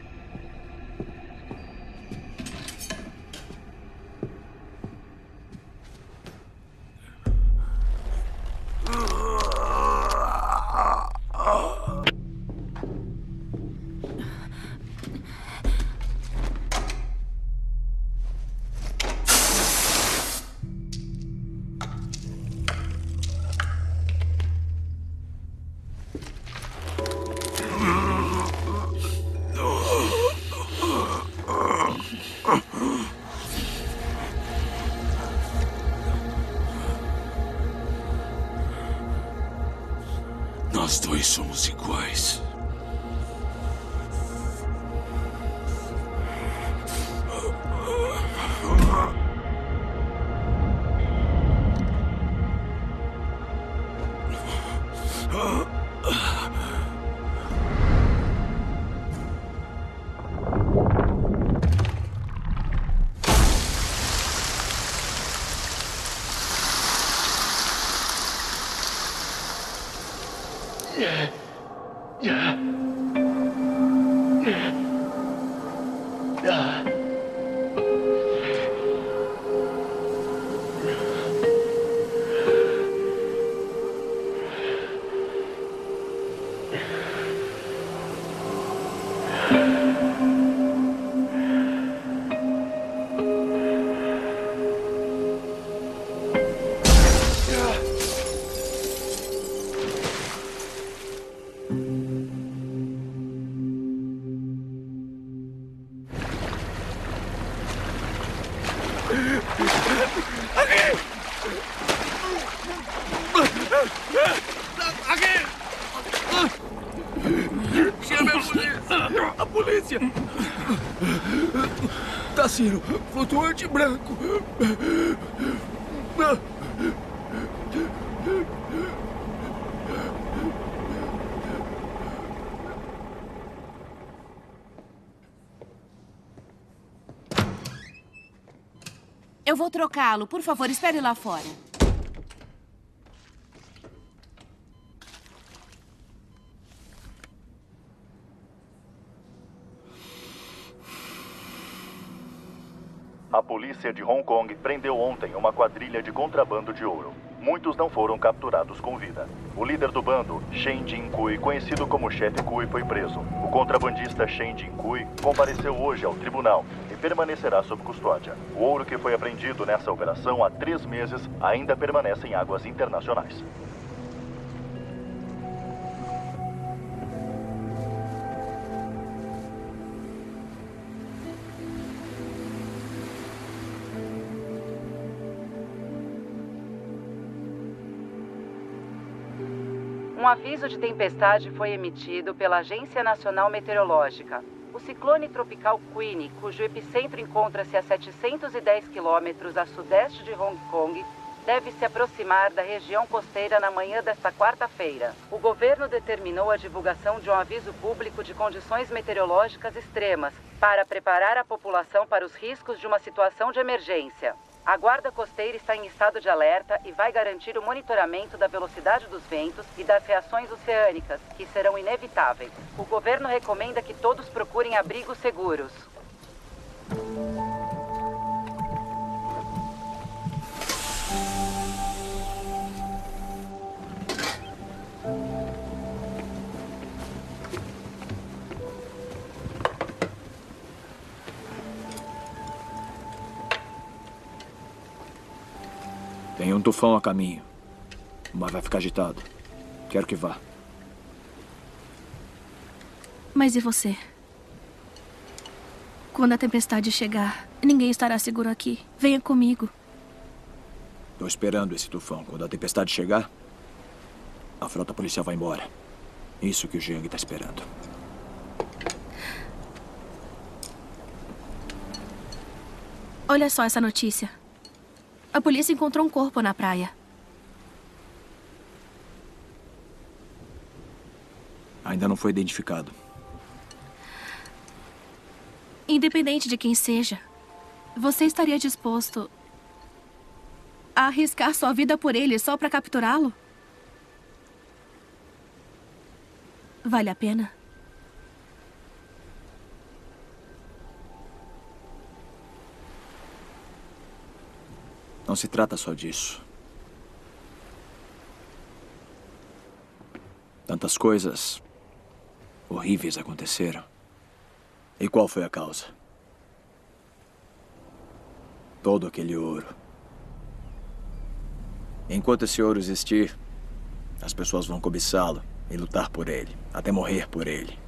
K: Nós dois somos iguais.
B: Chame a polícia! A polícia! Tassino, flutuante branco!
M: Eu vou trocá-lo. Por favor, espere lá fora.
N: A polícia de Hong Kong prendeu ontem uma quadrilha de contrabando de ouro. muitos não foram capturados com vida. O líder do bando, Shen Jin-Kui, conhecido como Chefe Kui, foi preso. O contrabandista Shen Jin-Kui compareceu hoje ao tribunal e permanecerá sob custódia. O ouro que foi apreendido nessa operação há três meses ainda permanece em águas internacionais.
S: Um aviso de tempestade foi emitido pela Agência Nacional Meteorológica. O ciclone tropical Queenie, cujo epicentro encontra-se a setecentos e dez quilômetros a sudeste de Hong Kong, deve se aproximar da região costeira na manhã desta quarta-feira. O governo determinou a divulgação de um aviso público de condições meteorológicas extremas para preparar a população para os riscos de uma situação de emergência. A Guarda Costeira está em estado de alerta e vai garantir o monitoramento da velocidade dos ventos e das reações oceânicas, que serão inevitáveis. O governo recomenda que todos procurem abrigos seguros.
F: Tem um tufão a caminho. O mar vai ficar agitado. Quero que vá.
H: Mas e você? Quando a tempestade chegar, ninguém estará seguro aqui. Venha comigo.
F: Estou esperando esse tufão. Quando a tempestade chegar, a frota policial vai embora. Isso que o Jiang está esperando.
H: Olha só essa notícia. A polícia encontrou um corpo na praia.
F: Ainda não foi identificado.
H: Independente de quem seja, você estaria disposto a arriscar sua vida por ele só para capturá-lo? Vale a pena?
F: Não se trata só disso. Tantas coisas horríveis aconteceram. E qual foi a causa? Todo aquele ouro. Enquanto esse ouro existir, as pessoas vão cobiçá-lo e lutar por ele, até morrer por ele.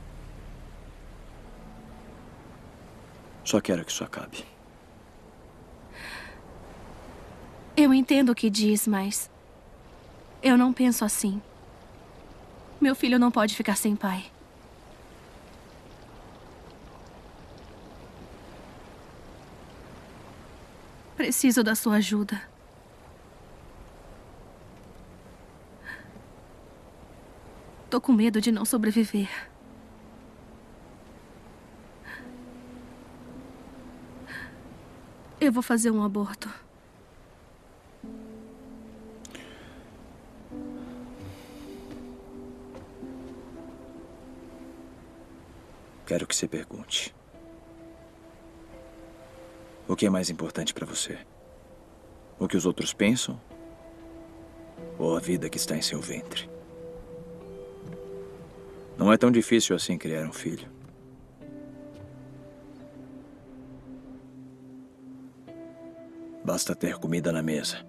F: Só quero que isso acabe.
H: Eu entendo o que diz, mas eu não penso assim. Meu filho não pode ficar sem pai. Preciso da sua ajuda. Tô com medo de não sobreviver. Eu vou fazer um aborto.
F: Quero que você pergunte. O que é mais importante para você? O que os outros pensam? Ou a vida que está em seu ventre? Não é tão difícil assim criar um filho. Basta ter comida na mesa.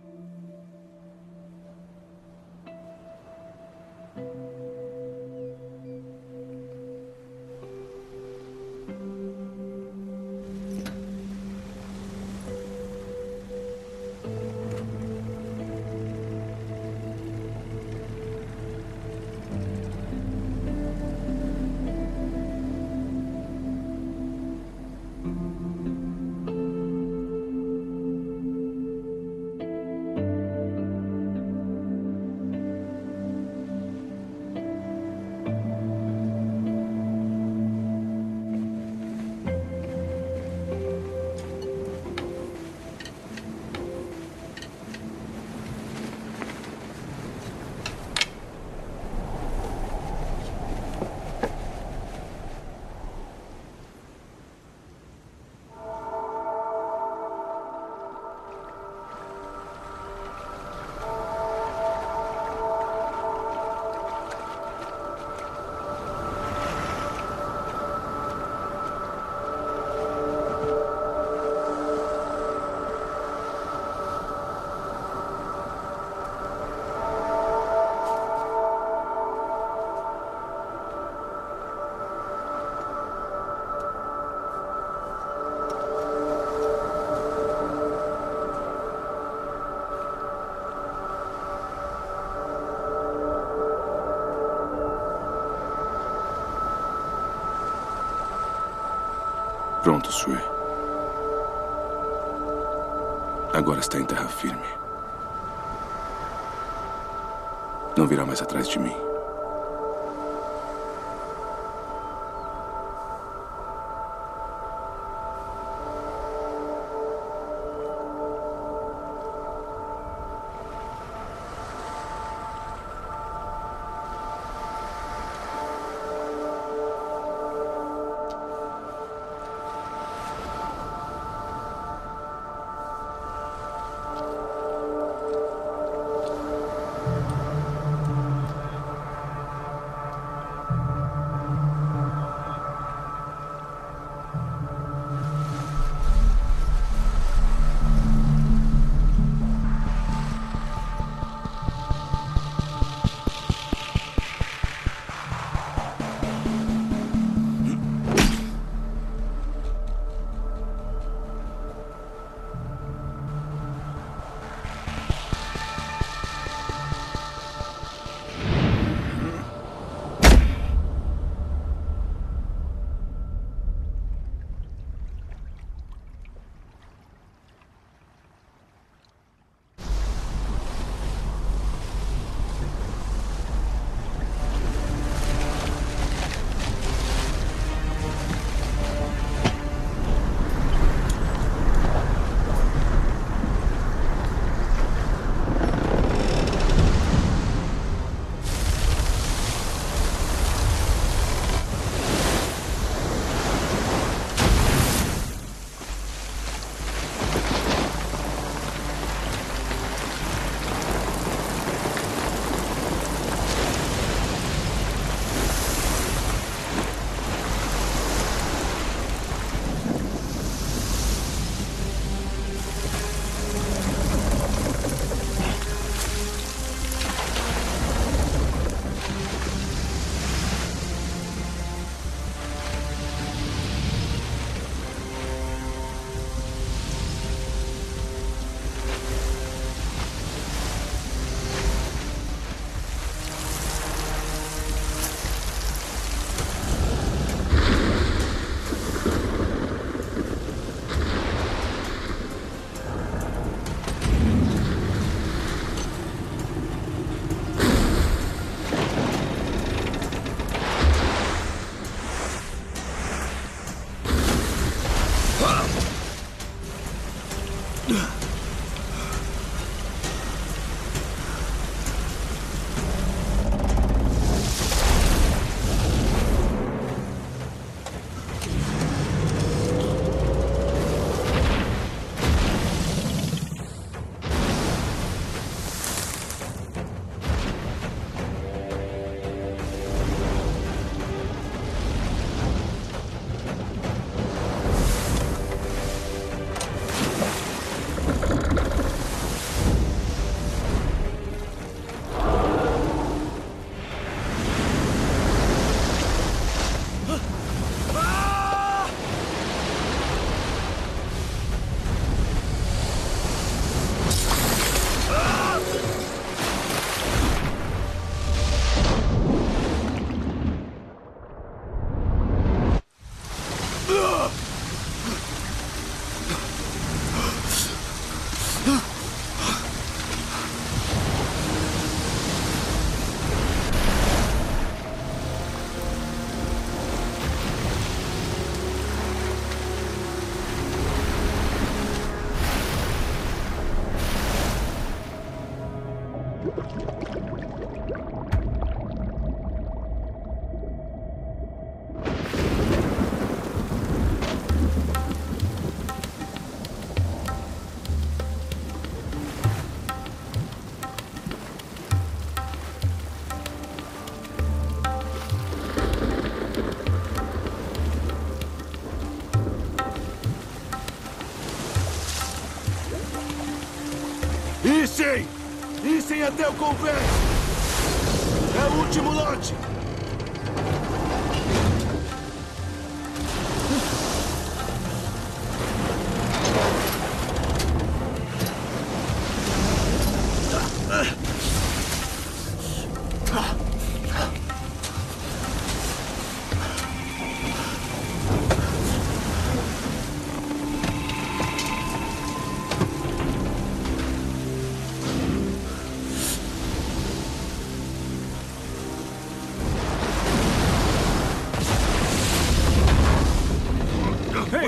K: Pronto, Sui. Agora está em terra firme. Não virá mais atrás de mim.
B: Issem! Issem até o convés! É o último lote!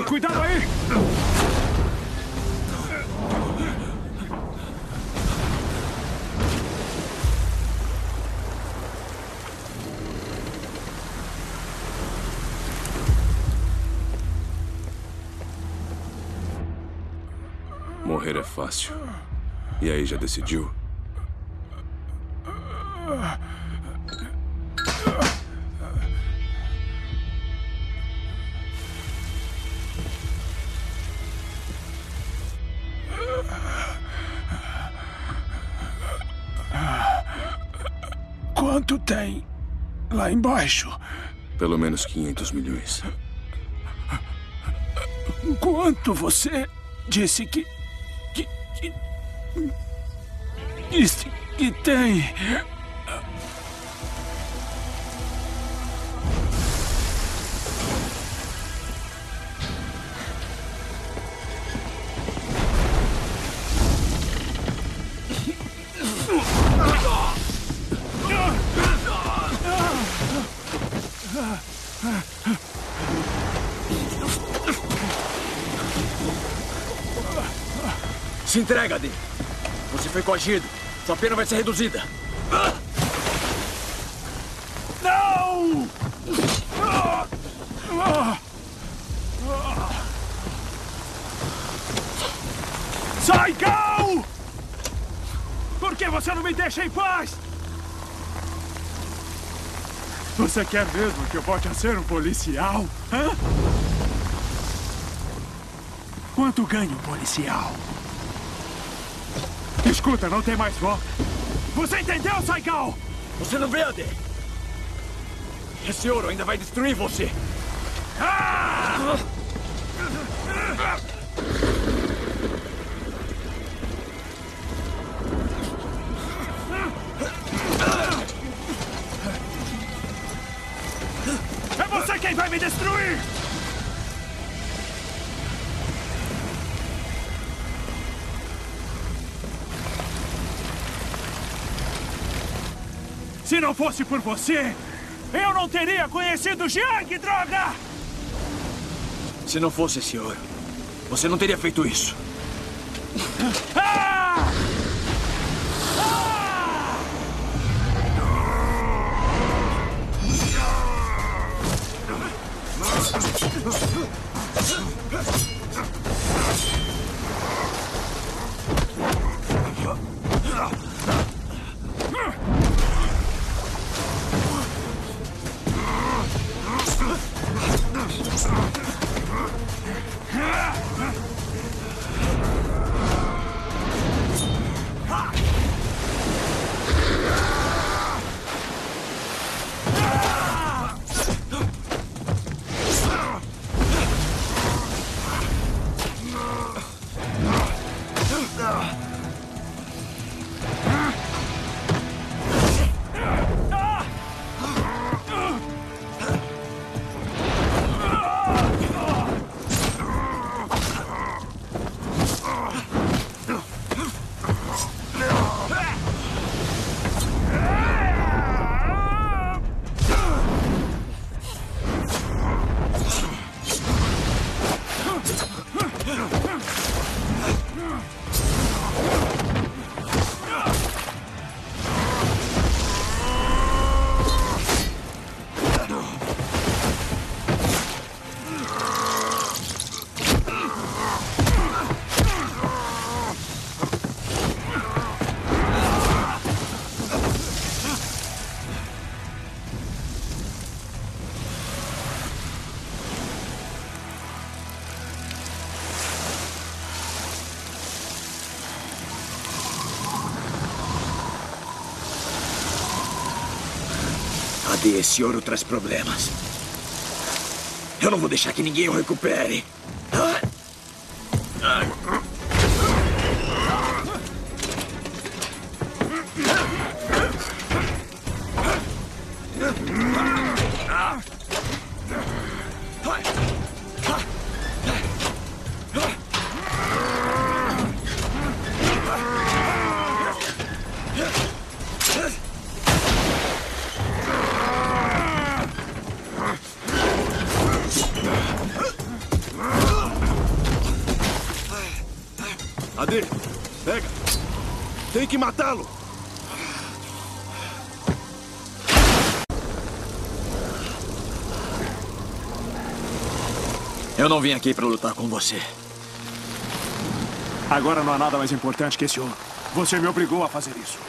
L: Cuidado aí!
K: Morrer é fácil. E aí, já decidiu?
L: Quanto tem lá embaixo?
K: Pelo menos quinhentos milhões.
L: Quanto você disse que... que... que... disse que tem?
F: Se entrega, Dee. Você foi coagido. Sua pena vai ser reduzida.
L: Não! Saigal! Por que você não me deixa em paz? Você quer mesmo que eu volte a ser um policial? Hã? Quanto ganha um policial? Escuta, não tem mais volta. Você entendeu, Saigal?
F: Você não vê, Ade? Esse ouro ainda vai destruir você.
L: Ah! É você quem vai me destruir! Se não fosse por você, eu não teria conhecido Jiang, droga!
F: Se não fosse esse ouro, você não teria feito isso.
L: Ah!
F: Ade, esse ouro traz problemas. Eu não vou deixar que ninguém o recupere. Ah! Ah!
L: Ah!
B: Cadê? Pega! Tem que matá-lo!
F: Eu não vim aqui para lutar com você.
L: Agora não há nada mais importante que esse ouro. Você me obrigou a fazer isso.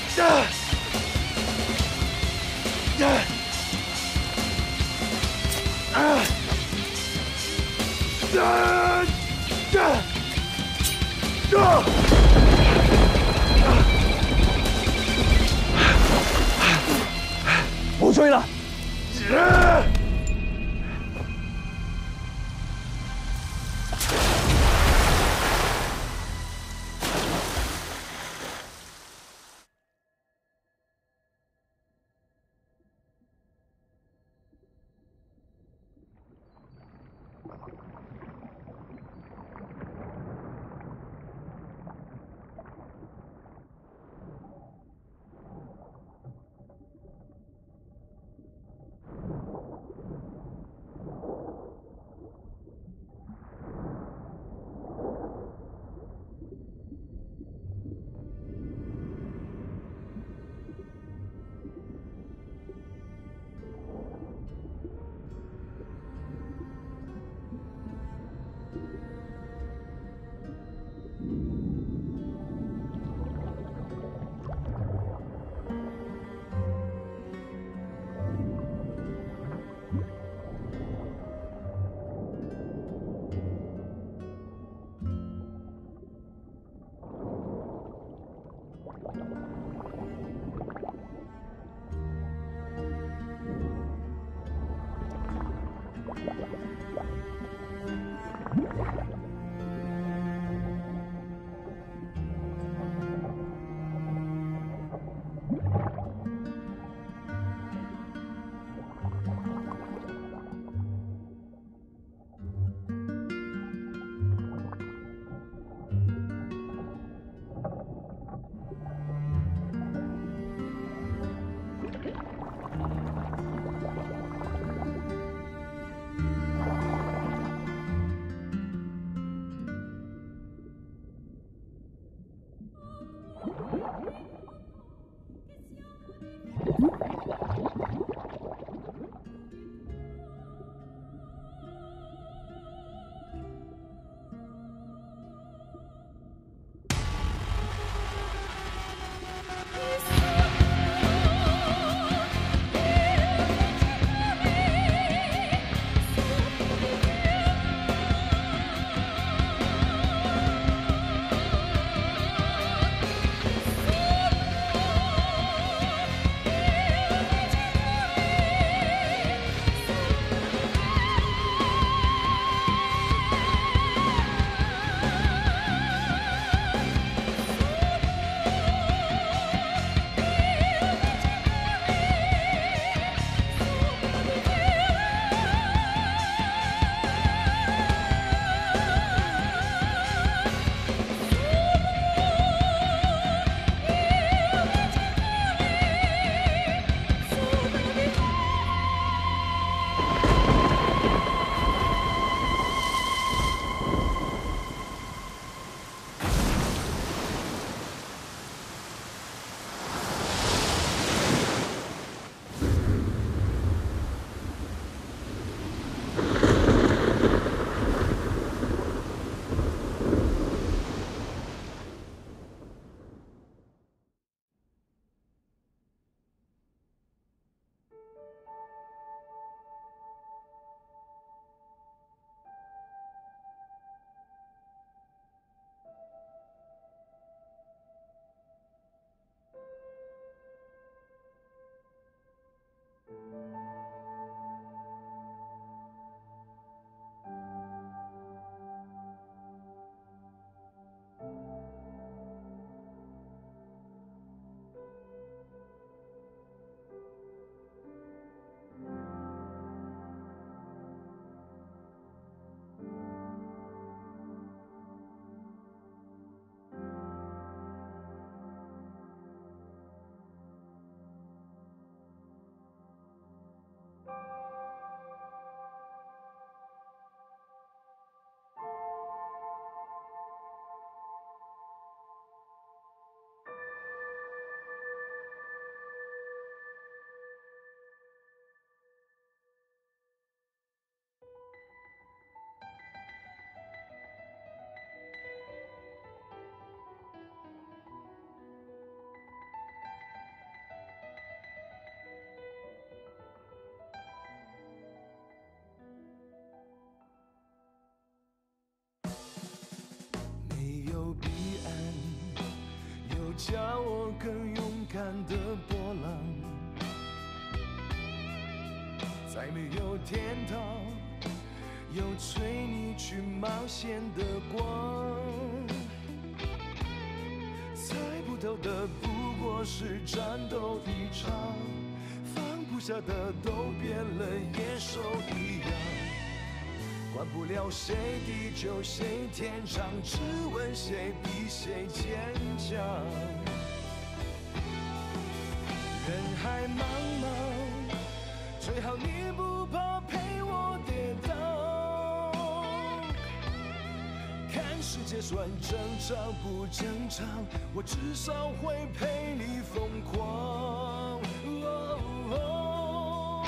B: 不追了。
T: 叫我更勇敢的波浪，再没有天堂，有催你去冒险的光。猜不透的不过是战斗一场，放不下的都变了野兽一样。管不了谁地久谁天长，只问谁比谁坚强。人海茫茫，最好你不怕陪我跌倒。看世界算正常不正常，我至少会陪你疯狂。哦哦，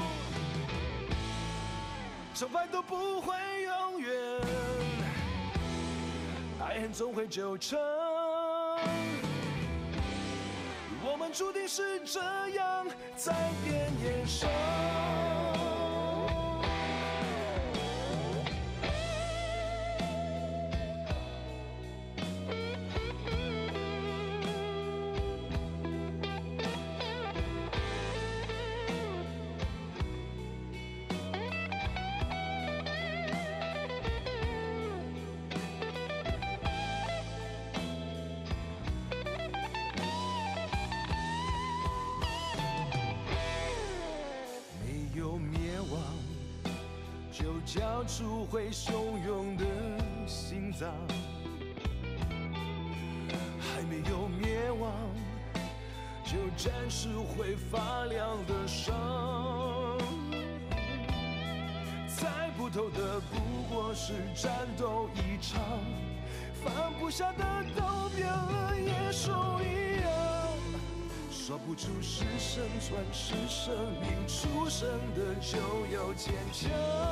T: 成败都不会永远，爱恨总会纠缠。我们注定是这样，在边缘上。交出会汹涌的心脏，还没有灭亡，就展示会发亮的伤。猜不透的不过是战斗一场，放不下的都变了野兽一样。说不出是生存是生命，出生的就要坚强。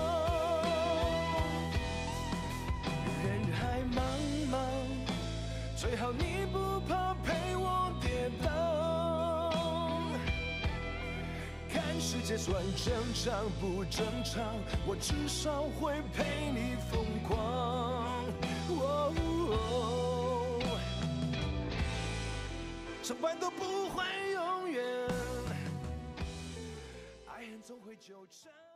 T: 人海茫茫，最好你不怕陪我跌倒。看世界算正常不正常，我至少会陪你疯狂。哦哦，成败都不会永远，爱恨总会纠缠。